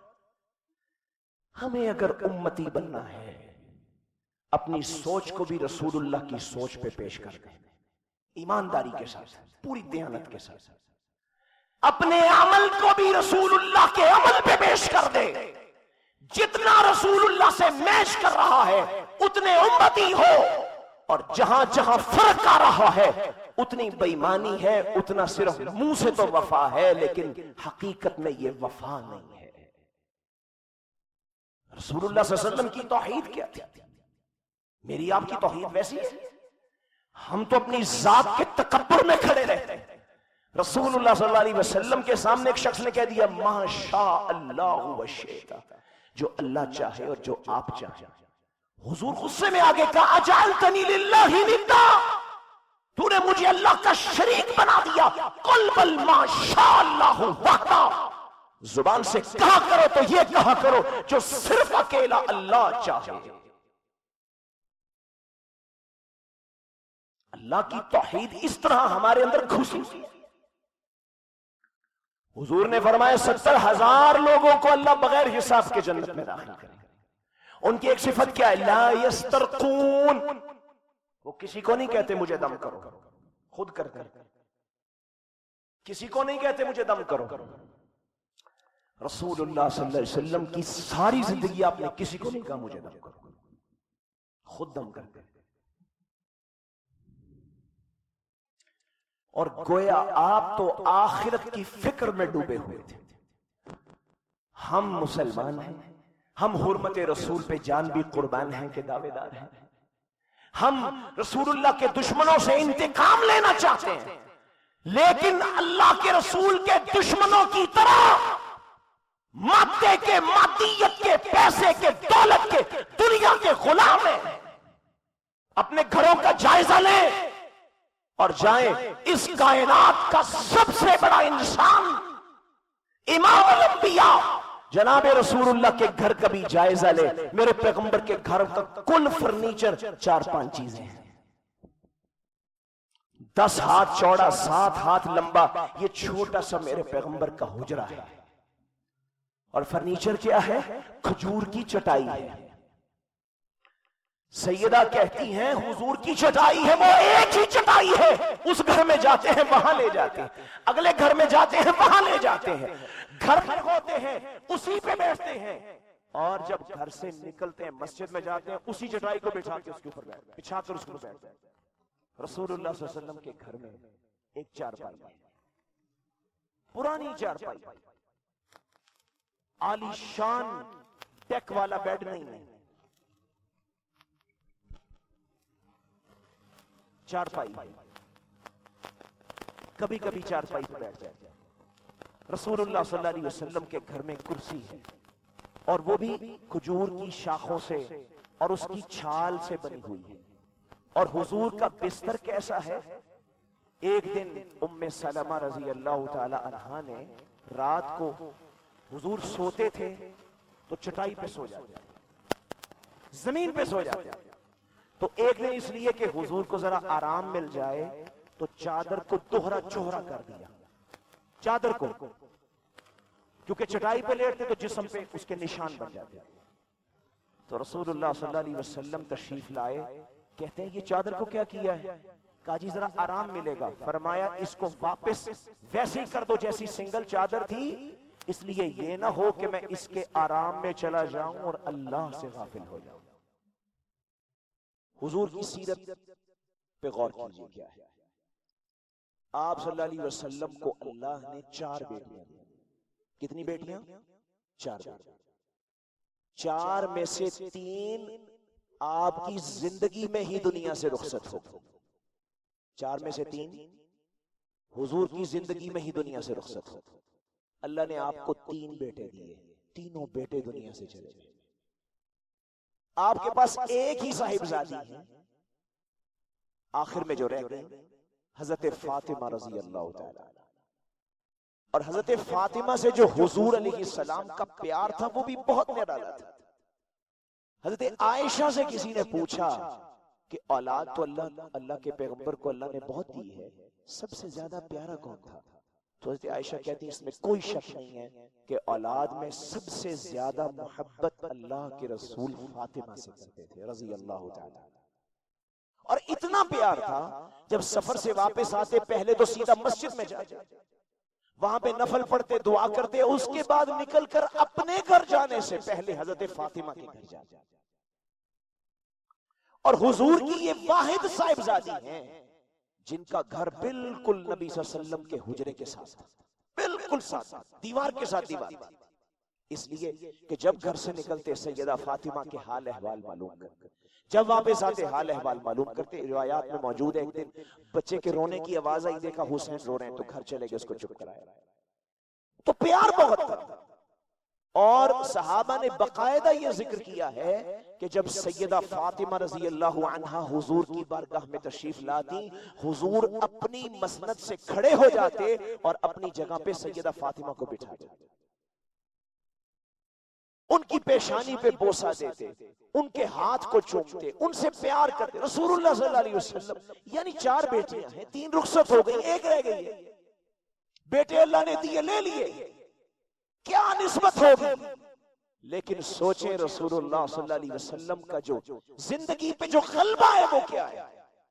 ہمیں اگر امتی بننا ہے اپنی سوچ کو بھی رسول اللہ کی سوچ پہ پیش کر دیں، ایمانداری کے ساتھ، پوری دیانت کے ساتھ، اپنے عمل کو بھی رسول اللہ کے عمل پہ پیش کر دے، جتنا رسول اللہ سے میچ کر رہا ہے اتنے امتی ہو، اور جہاں جہاں فرق آ رہا ہے اتنی بےایمانی ہے، اتنا صرف منہ سے تو وفا ہے لیکن حقیقت میں یہ وفا نہیں ہے۔ رسول اللہ صلی اللہ علیہ وسلم کی توحید کیا تھی؟ میری آپ کی توحید ویسی ہے؟ ہم تو اپنی ذات کے تکبر میں کھڑے رہتے ہیں۔ رسول اللہ صلی اللہ علیہ وسلم کے سامنے ایک شخص نے کہہ دیا ما شاء اللہ وشئت، جو اللہ چاہے اور جو آپ چاہیں۔ حضور غصے میں آگے کہا اجعلتنی للہ ندا، تو نے مجھے اللہ کا شریک بنا دیا، قل بل ما شاء اللہ وحدہ، زبان سے کہا کرو تو یہ کہا کرو جو صرف اکیلا اللہ چاہے۔ اللہ کی توحید اس طرح ہمارے اندر گھسی۔ حضور نے فرمایا ستر ہزار لوگوں کو اللہ بغیر حساب کے جنت میں داخل کرے گا۔ ان کی ایک صفت کیا ہے؟ لا یسترقون، وہ کسی کو نہیں کہتے مجھے دم کرو، خود کرتے ہیں۔ کسی کو نہیں کہتے مجھے دم کرو۔ رسول اللہ صلی اللہ علیہ وسلم کی ساری زندگی آپ نے کسی کو نہیں کہا مجھے دم کرو، خود دم کرتے ہیں۔ اور گویا آپ تو آخرت کی فکر میں ڈوبے ہوئے تھے۔ ہم مسلمان ہیں، ہم حرمت رسول پہ جان بھی قربان ہیں کہ دعوے دار ہیں، ہم رسول اللہ کے دشمنوں سے انتقام لینا چاہتے ہیں، لیکن اللہ کے رسول کے دشمنوں کی طرح مادے کے، مادیت کے، پیسے کے، دولت کے، دنیا کے غلام ہیں۔ اپنے گھروں کا جائزہ لیں اور جائیں، اس کائنات کا سب سے بڑا انسان امام الانبیاء جناب رسول اللہ کے گھر کا بھی جائزہ لے، میرے پیغمبر کے گھر کا کل فرنیچر چار پانچ چیزیں ہیں، دس ہاتھ چوڑا، سات ہاتھ لمبا، یہ چھوٹا سا میرے پیغمبر کا حجرہ ہے، اور فرنیچر کیا ہے؟ کھجور کی چٹائی ہے۔ سیدہ کہتی ہیں حضور کی چٹائی ہے، وہ ایک ہی چٹائی ہے، اس گھر میں جاتے ہیں وہاں لے جاتے ہیں، اگلے گھر میں جاتے ہیں وہاں لے جاتے ہیں، گھر میں ہوتے ہیں اسی پہ بیٹھتے ہیں، اور جب گھر سے نکلتے ہیں مسجد میں جاتے ہیں اسی چٹائی کو بچھا کے اس کے اوپر بیٹھتے ہیں، بچھا کر اس کے اوپر بیٹھتے ہیں۔ رسول اللہ صلی اللہ علیہ وسلم کے گھر میں ایک چارپائی ہے، پرانی چارپائی، عالی شان ڈیک والا بیڈ نہیں ہے، چارپائی، کبھی کبھی چارپائی پہ بیٹھ جاتے ہیں۔ رسول اللہ صلی اللہ علیہ وسلم کے گھر میں کرسی ہے، اور وہ بھی کھجور کی شاخوں سے اور اس کی چھال سے بنی ہوئی ہے، اور حضور کا بستر کیسا ہے؟ ایک دن ام سلمہ رضی اللہ تعالی عنہا نے رات کو، حضور سوتے تھے تو چٹائی پہ سو جاتے، زمین پہ سو جاتے، تو ایک دن اس لیے کہ حضور کو ذرا آرام مل جائے تو چادر کو دوہرا چوہرا کر دیا، چادر کو، کیونکہ چٹائی پہ لیٹتے تو جسم پہ اس کے نشان بن جاتے۔ تو رسول اللہ صلی اللہ علیہ وسلم تشریف لائے، کہتے ہیں یہ چادر کو کیا کیا ہے؟ کہا جی ذرا آرام ملے گا، فرمایا اس کو واپس ویسے ہی کر دو جیسی سنگل چادر تھی، اس لیے یہ نہ ہو کہ میں اس کے آرام میں چلا جاؤں اور اللہ سے غافل ہو جاؤں۔ حضور کی سیرت پہ غور کیجیے کیا ہے۔ آپ صلی اللہ علیہ وسلم کو اللہ نے چار بیٹیاں دی۔ کتنی بیٹیاں؟ چار بیٹیاں۔ چار میں سے تین آپ کی زندگی میں ہی دنیا سے رخصت ہو، چار میں سے تین حضور کی زندگی میں ہی دنیا سے رخصت ہو۔ اللہ نے آپ کو تین بیٹے دیے، تینوں بیٹے دنیا سے چلے گئے۔ آپ کے پاس ایک ہی صاحبزادی ہے، آخر میں جو رہ گئی حضرت فاطمہ رضی اللہ تعالی، اور حضرت فاطمہ سے جو حضور علیہ السلام کا پیار تھا وہ بھی بہت نرالا تھا۔ حضرت عائشہ سے کسی نے پوچھا کہ اولاد تو اللہ اللہ کے پیغمبر کو اللہ نے بہت دی ہے، سب سے زیادہ پیارا کون تھا؟ تو حضرت عائشہ کہتی ہیں اس میں کوئی شک نہیں ہے کہ اولاد میں سب سے زیادہ محبت اللہ کے رسول فاطمہ سے کرتے تھے رضی اللہ تعالی، اور اتنا پیار تھا جب سفر سے واپس آتے پہلے تو سیدھا مسجد میں جاتے، وہاں پہ نفل پڑھتے، دعا کرتے، اس کے بعد نکل کر اپنے گھر جانے سے پہلے حضرت فاطمہ کے گھر جاتے، اور حضور کی یہ واحد صاحبزادی ہیں جن کا گھر بالکل نبی صلی اللہ علیہ وسلم کے حجرے کے ساتھ، بالکل ساتھ، دیوار کے ساتھ دیوار، اس لیے کہ جب گھر سے نکلتے سیدہ فاطمہ کے حال احوال معلوم کرتے، جب واپس آتے حال احوال معلوم کرتے۔ روایات میں موجود ہے ایک دن بچے کے رونے کی آواز آئی، دیکھا حسین رو رہے ہیں تو گھر چلے گئے اس کو چپ کرایا، تو پیار بہت تھا۔ اور صحابہ نے باقاعدہ یہ ذکر کیا ہے کہ جب سیدہ فاطمہ رضی اللہ عنہا حضور کی بارگاہ میں تشریف لاتی، حضور اپنی مسند سے کھڑے ہو جاتے اور اپنی جگہ پہ سیدہ فاطمہ کو بٹھا دیتے، ان کی پیشانی پہ بوسہ دیتے، ان کے ہاتھ کو چومتے، ان سے پیار کرتے۔ رسول اللہ صلی اللہ علیہ وسلم، یعنی چار بیٹیاں ہیں، تین رخصت ہو گئی، ایک رہ گئی ہے، بیٹے اللہ نے دیے لے لیے، کیا نسبت ہوگی؟ لیکن سوچیں رسول اللہ صلی اللہ علیہ وسلم کا جو زندگی پہ جو غلبہ ہے وہ کیا ہے،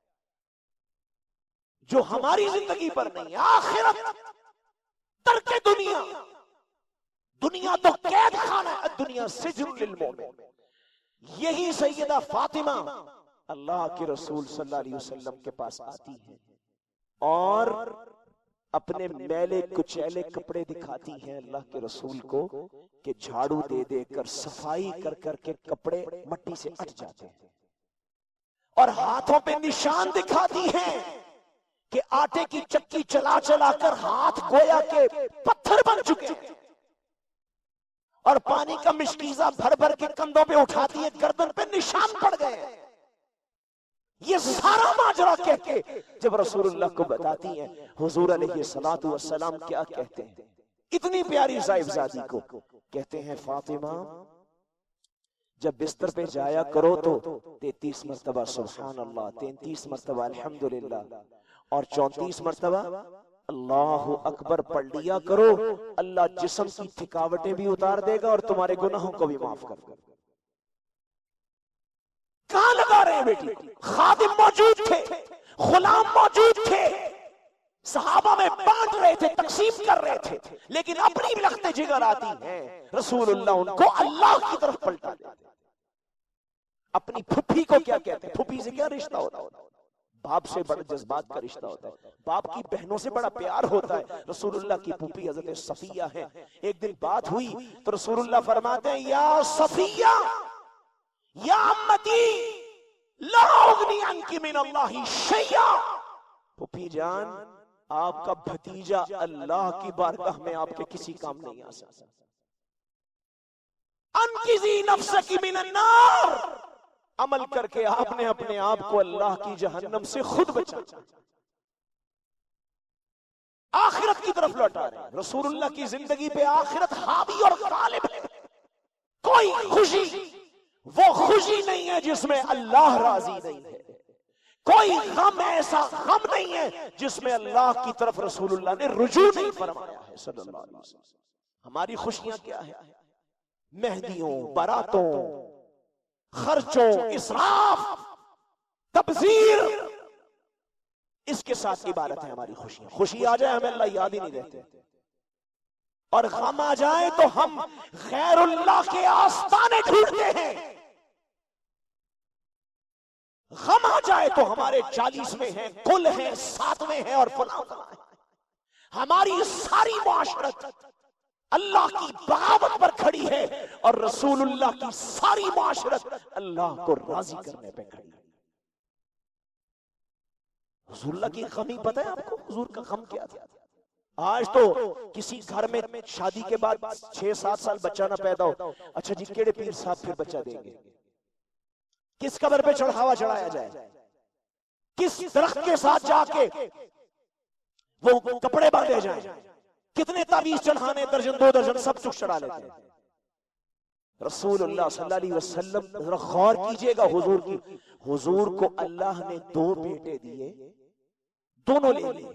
جو ہماری زندگی پر نہیں ہے۔ آخرت، ترک دنیا، دنیا تو قید خانہ ہے، دنیا سجن للمومن۔ یہی سیدہ فاطمہ اللہ کے رسول صلی اللہ علیہ وسلم کے پاس آتی ہیں اور اپنے میلے کچیلے کپڑے دکھاتی ہیں اللہ کے رسول کو کہ جھاڑو دے دے کر صفائی کر کر کے کپڑے مٹی سے اٹھ جاتے ہیں، اور ہاتھوں پہ نشان دکھاتی ہیں کہ آٹے کی چکی چلا چلا کر ہاتھ گویا کے پتھر بن چکے ہیں، اور پانی کا مشکیزہ بھر بھر کے کندھوں پہ اٹھاتی ہے، گردن پہ نشان پڑ گئے ہیں۔ یہ سارا ماجرا کہہ کے جب رسول اللہ کو بتاتی ہیں، حضور علیہ الصلوۃ والسلام کیا کہتے ہیں اتنی پیاری صاحبزادی کو؟ کہتے ہیں فاطمہ جب بستر پہ جایا کرو تو تینتیس مرتبہ سبحان اللہ، تینتیس مرتبہ الحمدللہ، اور چونتیس مرتبہ اللہ اکبر پڑھ لیا کرو، اللہ جسم کی تھکاوٹیں بھی اتار دے گا اور تمہارے گناہوں کو بھی معاف کر دے گا۔ کہاں لگا رہے ہیں بیٹی؟ خادم موجود تھے، غلام موجود تھے، صحابہ میں بانٹ رہے تھے، تقسیم کر رہے تھے، لیکن اپنی لخت جگر آتی ہیں، رسول اللہ ان کو اللہ کی طرف پلٹا دیتے۔ اپنی پھپھی کو کیا کہتے ہیں؟ پھپھی سے کیا رشتہ ہوتا ہے؟ باپ سے بڑا جذبات کا رشتہ ہوتا ہے، باپ کی بہنوں سے بڑا پیار ہوتا ہے۔ رسول اللہ کی پھپھی حضرت صفیہ ہے، ایک دن بات ہوئی تو رسول اللہ فرماتے ہیں یا صفیہ یا امتی لا اغنی عنکی من اللہ شیئا، پھپھی جان آپ کا بھتیجا اللہ کی بارگاہ میں آپ کے کسی کام نہیں آ سکتا۔ انقذی نفسک من النار، عمل کر کے آپ نے اپنے آپ کو اللہ کی جہنم سے خود بچانا، آخرت کی طرف لوٹا رہے ہیں۔ رسول اللہ کی زندگی پہ آخرت حاوی اور غالب ہے، کوئی خوشی وہ خوشی نہیں ہے جس میں اللہ راضی نہیں ہے، کوئی غم ایسا غم نہیں ہے جس میں اللہ کی طرف رسول اللہ نے رجوع نہیں فرمایا ہے صلی اللہ علیہ وسلم۔ ہماری خوشیاں کیا ہے؟ مہندیوں، باراتوں، خرچوں، اسراف، تبذیر، اس کے ساتھ عبارت ہے ہماری خوشیاں۔ خوشی آ جائے ہمیں اللہ یاد ہی نہیں رہتے، اور غم آ جائے تو ہم غیر اللہ کے آستانے ڈھونڈتے ہیں۔ غم آ جائے تو ہمارے چالیسویں ہیں، کل ہیں، ساتویں ہیں اور فلاں فلاں ہیں۔ ہماری ساری معاشرت اللہ کی بغاوت پر کھڑی ہے اور رسول اللہ کی ساری معاشرت اللہ کو راضی کرنے پہ کھڑی ہے۔ حضور اللہ کی غمی پتہ ہے آپ کو؟ حضور کا غم کیا تھا؟ آج تو کسی گھر میں شادی کے بعد چھ سات سال بچہ نہ پیدا ہو، اچھا جی کیڑے پیر صاحب پھر بچہ دیں گے؟ کس قبر پہ چڑھاوا چڑھایا جائے؟ کس درخت کے ساتھ جا کے وہ کپڑے باندھے جائیں؟ کتنے تعویذ چڑھانے، درجن دو درجن سب چک چڑھا لیتے ہیں۔ رسول اللہ صلی اللہ علیہ وسلم ذرا غور کیجئے گا حضور کی، حضور کو اللہ نے دو بیٹے دیے، دونوں لے لیے،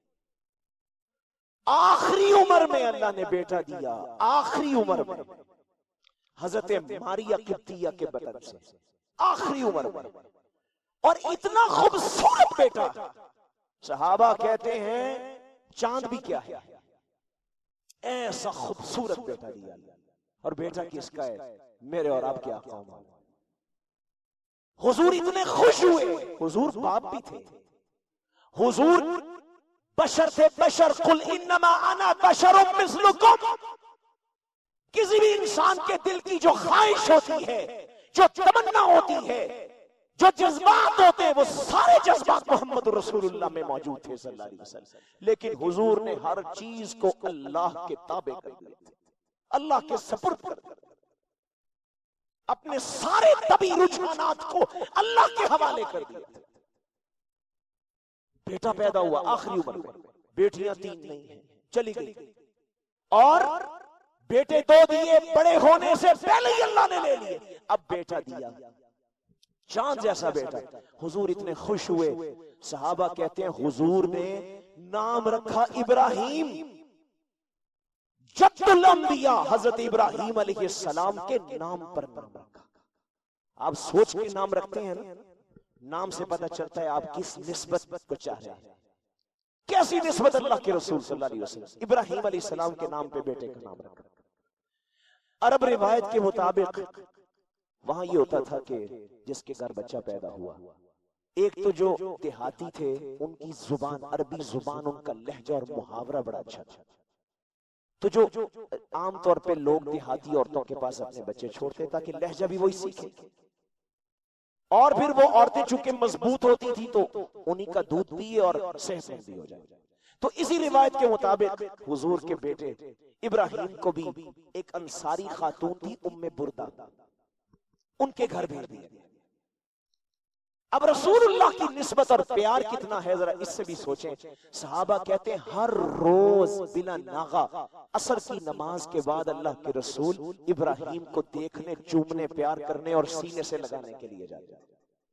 آخری عمر میں اللہ نے بیٹا دیا، آخری عمر میں حضرت ماریا قبطیہ کے بطن سے، آخری عمر میں، اور اتنا خوبصورت بیٹا، صحابہ کہتے ہیں چاند بھی کیا ہے، ایسا خوبصورت بیٹا دیا، اور بیٹا کس کا ہے؟ میرے اور آپ کے آقا محمد۔ حضور اتنے خوش ہوئے، حضور باپ بھی تھے، حضور بشر تھے، بشر، قل انما انا بشر مثلکم، کسی بھی انسان کے دل کی جو خواہش ہوتی ہے، جو تمنا ہوتی ہے، جو جذبات ہوتے ہیں، وہ سارے جذبات محمد رسول اللہ میں موجود تھے صلی اللہ علیہ وسلم، لیکن حضور نے ہر چیز کو اللہ کے تابع کر دیا، اللہ کے سپرد کر دیا، اپنے سارے طبی رجحانات کو اللہ کے حوالے کر دیا۔ بیٹا پیدا ہوا آخری عمر میں، بیٹیاں تین نہیں ہیں، چلی گئی، اور بیٹے دو دیے، بڑے ہونے سے پہلے ہی اللہ نے لے لیے، اب بیٹا دیا، چاند جیسا بیٹا۔ حضور اتنے خوش ہوئے، صحابہ کہتے ہیں حضور نے نام رکھا ابراہیم، جد الانبیاء، حضرت ابراہیم علیہ السلام کے نام پر نام رکھا۔ آپ سوچ کے نام رکھتے ہیں نا، نام سے پتہ چلتا ہے آپ کس نسبت کو چاہ رہے ہیں، کیسی نسبت اللہ کے رسول صلی اللہ علیہ وسلم۔ ابراہیم علیہ السلام کے نام پہ بیٹے کا نام رکھا۔ عرب روایت کے مطابق وہاں یہ ہوتا تھا کہ جس کے گھر بچہ پیدا ہوا، ایک تو جو دیہاتی تھے ان کی زبان، عربی زبان، ان کا لہجہ اور محاورہ بڑا اچھا تھا، تو جو عام طور پہ لوگ دیہاتی عورتوں کے پاس اپنے بچے چھوڑتے تاکہ لہجہ بھی وہی سیکھے، اور پھر وہ عورتیں چونکہ مضبوط ہوتی تھی تو انہی کا دودھ پیے اور صحت مند بھی ہو جائے۔ تو اسی روایت کے مطابق حضور کے بیٹے ابراہیم کو بھی ایک انصاری خاتون تھی ام بردہ، ان کے گھر بھیج دیا۔ اب رسول اللہ کی نسبت اور پیار کتنا ہے ذرا اس سے بھی سوچیں۔ صحابہ کہتے ہیں ہر روز بلا ناغہ عصر کی نماز کے بعد اللہ کے رسول ابراہیم کو دیکھنے، چومنے، پیار کرنے اور سینے سے لگانے کے لیے جاتے ہیں۔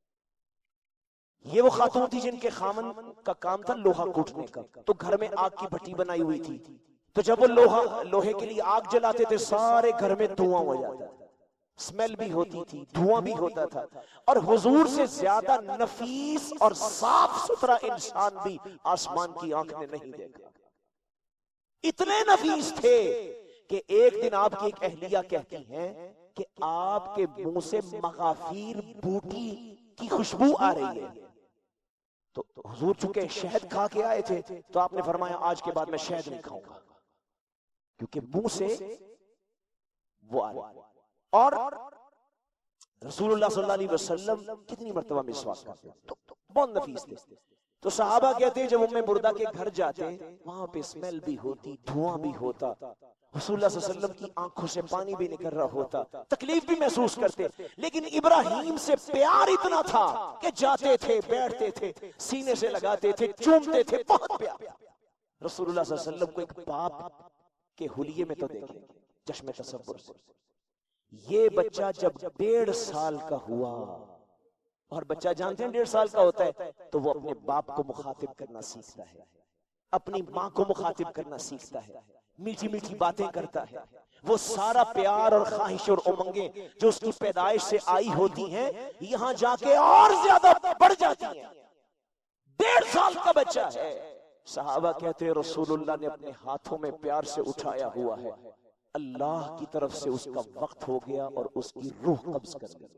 یہ وہ خاتون تھی جن کے خامن کا کام تھا لوہا کوٹنے کا، تو گھر میں آگ کی بھٹی بنائی ہوئی تھی، تو جب وہ لوہا لوہے کے لیے آگ جلاتے تھے سارے گھر میں دھواں ہو جاتا تھا، اسمیل بھی ہوتی تھی، دھواں بھی ہوتا تھا، اور حضور سے زیادہ نفیس اور صاف ستھرا انسان بھی آسمان کی آنکھ نے نہیں دیکھا، اتنے نفیس تھے کہ ایک دن آپ کی ایک اہلیہ کہتی ہیں کہ آپ کے منہ سے مغافیر بوٹی کی خوشبو آ رہی ہے، تو حضور چونکہ شہد کھا کے آئے تھے تو آپ نے فرمایا آج کے بعد میں شہد نہیں کھاؤں گا، کیونکہ منہ سے وہ آ رہا ہے۔ اور رسول اللہ صلی اللہ علیہ وسلم کتنی مرتبہ مسواک کرتے تو بہت نفیس تھے، تو صحابہ کہتے ہیں جب ام بردہ کے گھر جاتے وہاں پہ اسمیل بھی ہوتی، دھواں بھی ہوتا، رسول اللہ صلی اللہ علیہ وسلم کی آنکھوں سے پانی بھی نکل رہا ہوتا، تکلیف بھی محسوس کرتے، لیکن ابراہیم سے پیار اتنا تھا کہ جاتے تھے، بیٹھتے تھے، سینے سے لگاتے تھے، چومتے تھے، بہت پیار۔ رسول اللہ صلی اللہ علیہ وسلم کو ایک باپ کے حلیے میں تو دیکھیں چشم تصور سے، یہ بچہ جب ڈیڑھ سال کا ہوا، اور بچہ جانتے ہیں ڈیڑھ سال کا ہوتا ہے تو وہ اپنے باپ کو مخاطب کرنا سیکھتا ہے، اپنی ماں کو مخاطب کرنا سیکھتا ہے، میٹھی میٹھی باتیں کرتا ہے، وہ سارا پیار اور خواہش اور امنگیں جو اس کی پیدائش سے آئی ہوتی ہیں یہاں جا کے اور زیادہ بڑھ جاتی ہیں۔ ڈیڑھ سال کا بچہ ہے، صحابہ کہتے ہیں رسول اللہ نے اپنے ہاتھوں میں پیار سے اٹھایا ہوا ہے، اللہ کی طرف سے اس کا وقت ہو گیا اور اس کی روح قبض کر گئی۔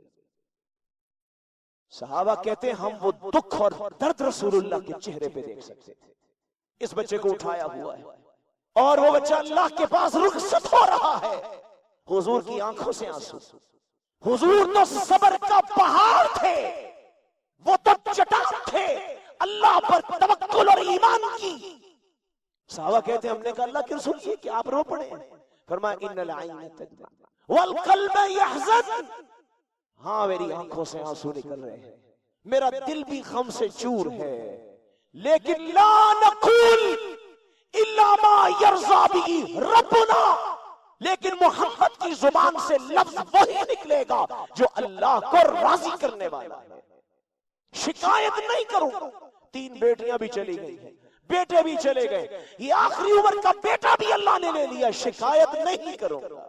صحابہ کہتے ہیں ہم وہ دکھ اور درد رسول اللہ کے چہرے پہ دیکھ سکتے تھے، اس بچے کو اٹھایا ہوا ہے اور وہ بچہ اللہ کے پاس رخصت ہو رہا ہے، حضور کی آنکھوں سے آنسو، حضور تو صبر کا پہاڑ تھے، وہ تو چٹان تھے، اللہ پر توکل اور ایمان کی۔ صحابہ کہتے ہیں ہم نے کہا اللہ کے رسول یہ کہ آپ رو پڑے، فرمایا ان العین تدمع والقلب یحزن، ہاں میری آنکھوں سے آنسو نکل رہے ہیں، میرا دل بھی غم سے چور ہے، لیکن لا نقول الا ما یرضی به ربنا، لیکن محمد کی زبان سے لفظ وہی نکلے گا جو اللہ کو راضی کرنے والا ہے. شکایت نہیں کروں. تین بیٹیاں بھی چلی گئی ہیں, بیٹے بھی چلے گئے, یہ آخری عمر کا بیٹا بھی اللہ نے لے لیا, شکایت نہیں کروں گا.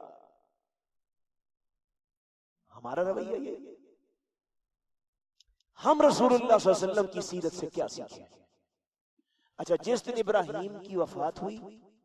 ہمارا رویہ یہ. ہم رسول اللہ صلی اللہ علیہ وسلم کی سیرت سے کیا سیکھیں؟ اچھا, جس دن ابراہیم کی وفات ہوئی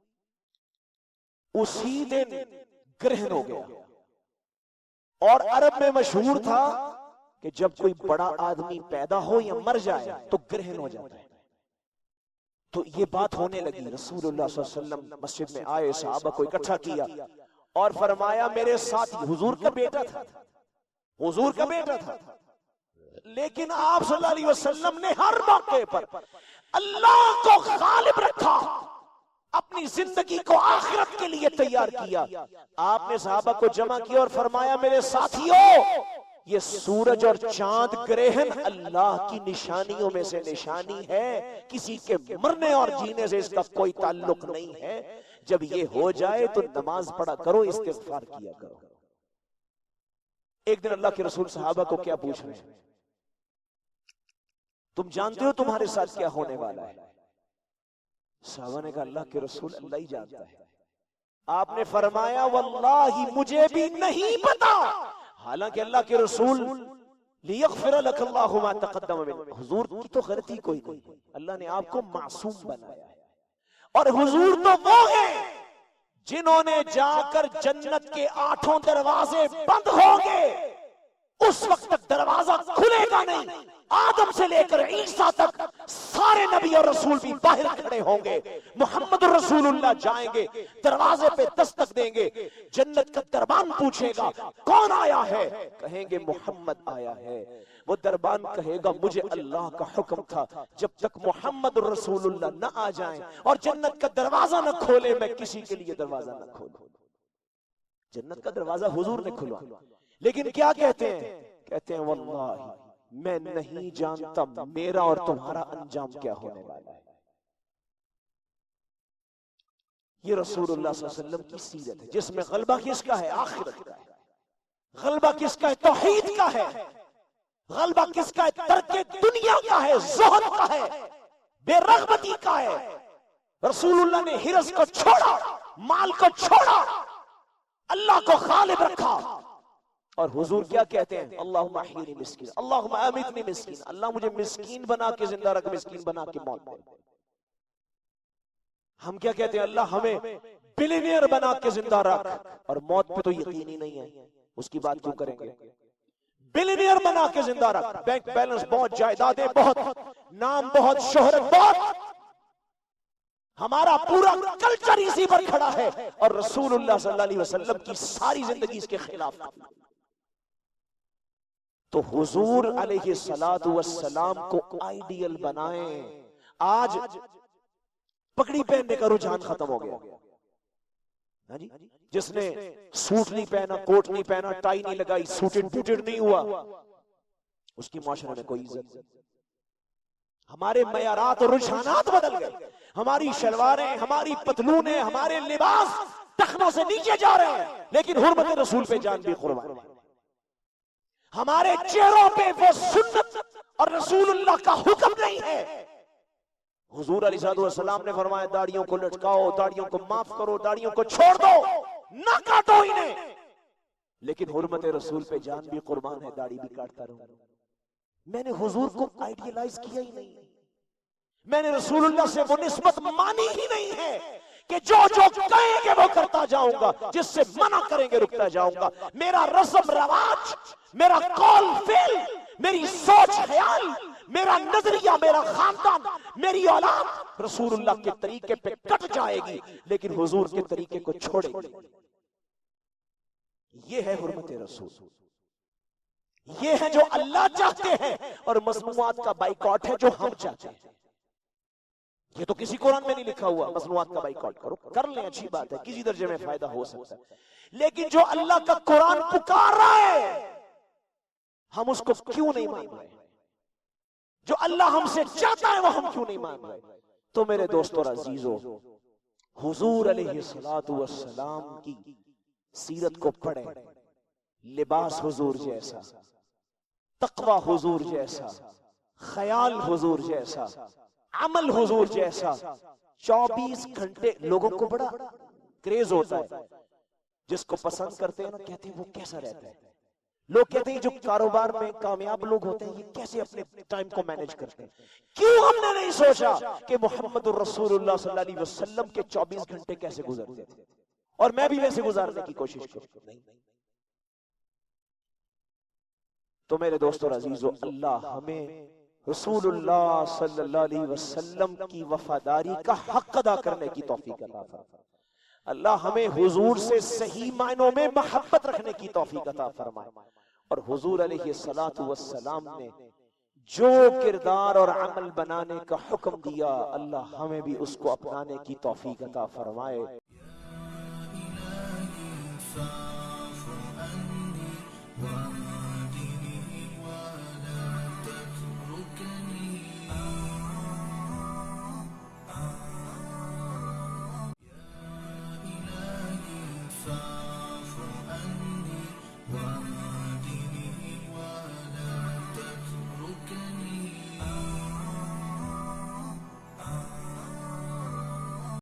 اسی دن گرہن ہو گیا, اور عرب میں مشہور تھا کہ جب کوئی بڑا آدمی پیدا ہو یا مر جائے تو گرہن ہو جاتا ہے. تو یہ بات ہونے لگی. رسول اللہ صلی اللہ علیہ وسلم مسجد میں آئے, صحابہ کو اکٹھا کیا اور فرمایا میرے ساتھ حضور کا بیٹا تھا, حضور کا بیٹا تھا, لیکن آپ صلی اللہ علیہ وسلم نے ہر موقع پر اللہ کو غالب رکھا, اپنی زندگی کو آخرت کے لیے تیار کیا. آپ نے صحابہ کو جمع کیا اور فرمایا میرے ساتھیوں, یہ سورج اور چاند گرہن اللہ کی نشانیوں میں سے نشانی ہے, کسی کے مرنے اور جینے سے اس کا کوئی تعلق نہیں ہے. جب یہ ہو جائے تو نماز پڑھا کرو, استغفار کیا کرو. ایک دن اللہ کے رسول صحابہ کو کیا پوچھ رہے ہیں, تم جانتے ہو تمہارے ساتھ کیا ہونے والا ہے؟ صحابہ نے کہا اللہ کے رسول اللہ ہی جانتا ہے. آپ نے فرمایا واللہ مجھے بھی نہیں پتا. حالانکہ اللہ کے رسول لیغفر لک اللہ ما تقدم من, حضور کی تو غلطی کوئی نہیں, اللہ نے آپ کو معصوم بنایا ہے. اور حضور تو وہ ہیں جنہوں نے جا کر جنت کے آٹھوں دروازے بند ہوں گے, اس وقت تک دروازہ کھلے گا نہیں. آدم سے لے کر عیسیٰ تک سارے نبی اور رسول بھی باہر کھڑے ہوں گے. محمد رسول اللہ جائیں گے, دروازے پہ دستک دیں گے, جنت کا دربان پوچھے گا کون آیا ہے, کہیں گے محمد آیا ہے. وہ دربان کہے گا مجھے اللہ کا حکم تھا جب تک محمد رسول اللہ نہ آ جائیں اور جنت کا دروازہ نہ کھولے میں کسی کے لیے دروازہ نہ کھولوں. جنت کا دروازہ حضور نے کھلوا, لیکن کیا کہتے ہیں؟ کہتے ہیں واللہ میں نہیں جانتا میرا اور تمہارا انجام کیا ہونے والا ہے. یہ رسول اللہ صلی اللہ علیہ وسلم کی سیرت ہے جس میں غلبہ کس کا ہے؟ آخرت کا ہے. غلبہ کس کا ہے؟ توحید کا ہے. غلبہ کس کا ہے؟ ترک دنیا کا ہے, زہد کا ہے, بے رغبتی کا ہے. رسول اللہ نے ہرس کو چھوڑا, مال کو چھوڑا, اللہ کو غالب رکھا. اور حضور کیا کہتے ہیں؟ اللہم احیینی مسکین, اللہم امیتنی مسکین, اللہ مجھے مسکین بنا کے زندہ رکھ, مسکین بنا کے موت دے. ہم کیا کہتے ہیں؟ اللہ ہمیں بلینئر بنا کے زندہ رکھ, اور موت پہ تو یقین ہی نہیں ہے, اس کی بات کیوں کریں گے؟ بلینئر بنا کے زندہ رکھ, بینک بیلنس بہت, جائیدادیں بہت, نام بہت, شہرت بہت, ہمارا پورا کلچر اسی پر کھڑا ہے, اور رسول اللہ صلی اللہ علیہ وسلم کی ساری زندگی اس کے خلاف. تو حضور علیہ الصلوۃ والسلام کو آئیڈیل بنائیں. آج پگڑی پہننے کا رجحان ختم ہو گیا. جس نے سوٹ نہیں پہنا, کوٹ نہیں پہنا, ٹائی نہیں لگائی, سوٹڈ بوٹڈ نہیں ہوا, اس کی معاشرے میں کوئی عزت نہیں. ہمارے معیارات اور رجحانات بدل گئے. ہماری شلواریں, ہماری پتلونیں, ہمارے لباس ٹخنوں سے نیچے جا رہے ہیں, لیکن حرمت رسول پہ جان بھی قربان. ہمارے چہروں پہ وہ سنت اور رسول اللہ کا حکم نہیں ہے. حضور علیہ السلام نے فرمایا داڑیوں کو لٹکاؤ, داڑیوں کو معاف کرو, داڑیوں کو چھوڑ دو, نہ کاٹو انہیں, لیکن حرمت رسول پہ جان بھی قربان ہے, داڑھی بھی کاٹتا رہوں. میں نے حضور کو آئیڈیلائز کیا ہی نہیں, میں نے رسول اللہ سے وہ نسبت مانی ہی نہیں ہے کہ جو جو کہیں گے وہ کرتا جاؤں گا, جس سے منع کریں گے رکتا جاؤں گا. میرا رسم رواج, میرا قول فعل, میری سوچ خیال, میرا نظریہ, میرا خاندان, میری اولاد رسول اللہ کے طریقے پہ کٹ جائے گی, لیکن حضور کے طریقے کو چھوڑے گی. یہ ہے حرمت رسول, یہ ہے جو اللہ چاہتے ہیں, اور مصنوعات کا بائیکاٹ ہے جو ہم چاہتے ہیں. یہ تو کسی قرآن میں نہیں لکھا ہوا مصنوعات کا بائیکاٹ کرو, کر لیں اچھی بات ہے, کسی درجے میں فائدہ ہو سکتا ہے, لیکن جو اللہ کا قرآن پکار رہا ہے ہم اس کو کیوں نہیں مان رہے؟ جو اللہ ہم سے چاہتا ہے وہ ہم کیوں نہیں مان رہے؟ تو میرے دوستو اور عزیزو, حضور علیہ الصلوۃ والسلام کی سیرت کو پڑھیں، لباس حضور جیسا، تقوی حضور جیسا، خیال حضور جیسا، عمل حضور جیسا۔ چوبیس گھنٹے لوگوں کو بڑا کریز ہوتا ہے، جس کو پسند کرتے ہیں نا کہتے ہیں وہ کیسا رہتا ہے۔ لوگ کہتے ہیں جو کاروبار میں کامیاب لوگ ہوتے ہیں یہ کیسے اپنے ٹائم کو مینج کرتے ہیں۔ کیوں ہم نے نہیں سوچا کہ محمد الرسول اللہ صلی اللہ علیہ وسلم کے چوبیس گھنٹے کیسے گزرتے تھے، اور میں بھی ویسے گزارنے کی کوشش کروں؟ نہیں۔ تو میرے دوستو اور عزیزو، اللہ ہمیں رسول اللہ صلی اللہ علیہ وسلم کی وفاداری کا حق ادا کرنے کی توفیق عطا فرمائے۔ اللہ ہمیں حضور سے صحیح معنوں میں محبت رکھنے کی توفیق عطا فرمائے، اور حضور علیہ الصلوۃ والسلام نے جو کردار اور عمل بنانے کا حکم دیا اللہ ہمیں بھی اس کو اپنانے کی توفیق عطا فرمائے۔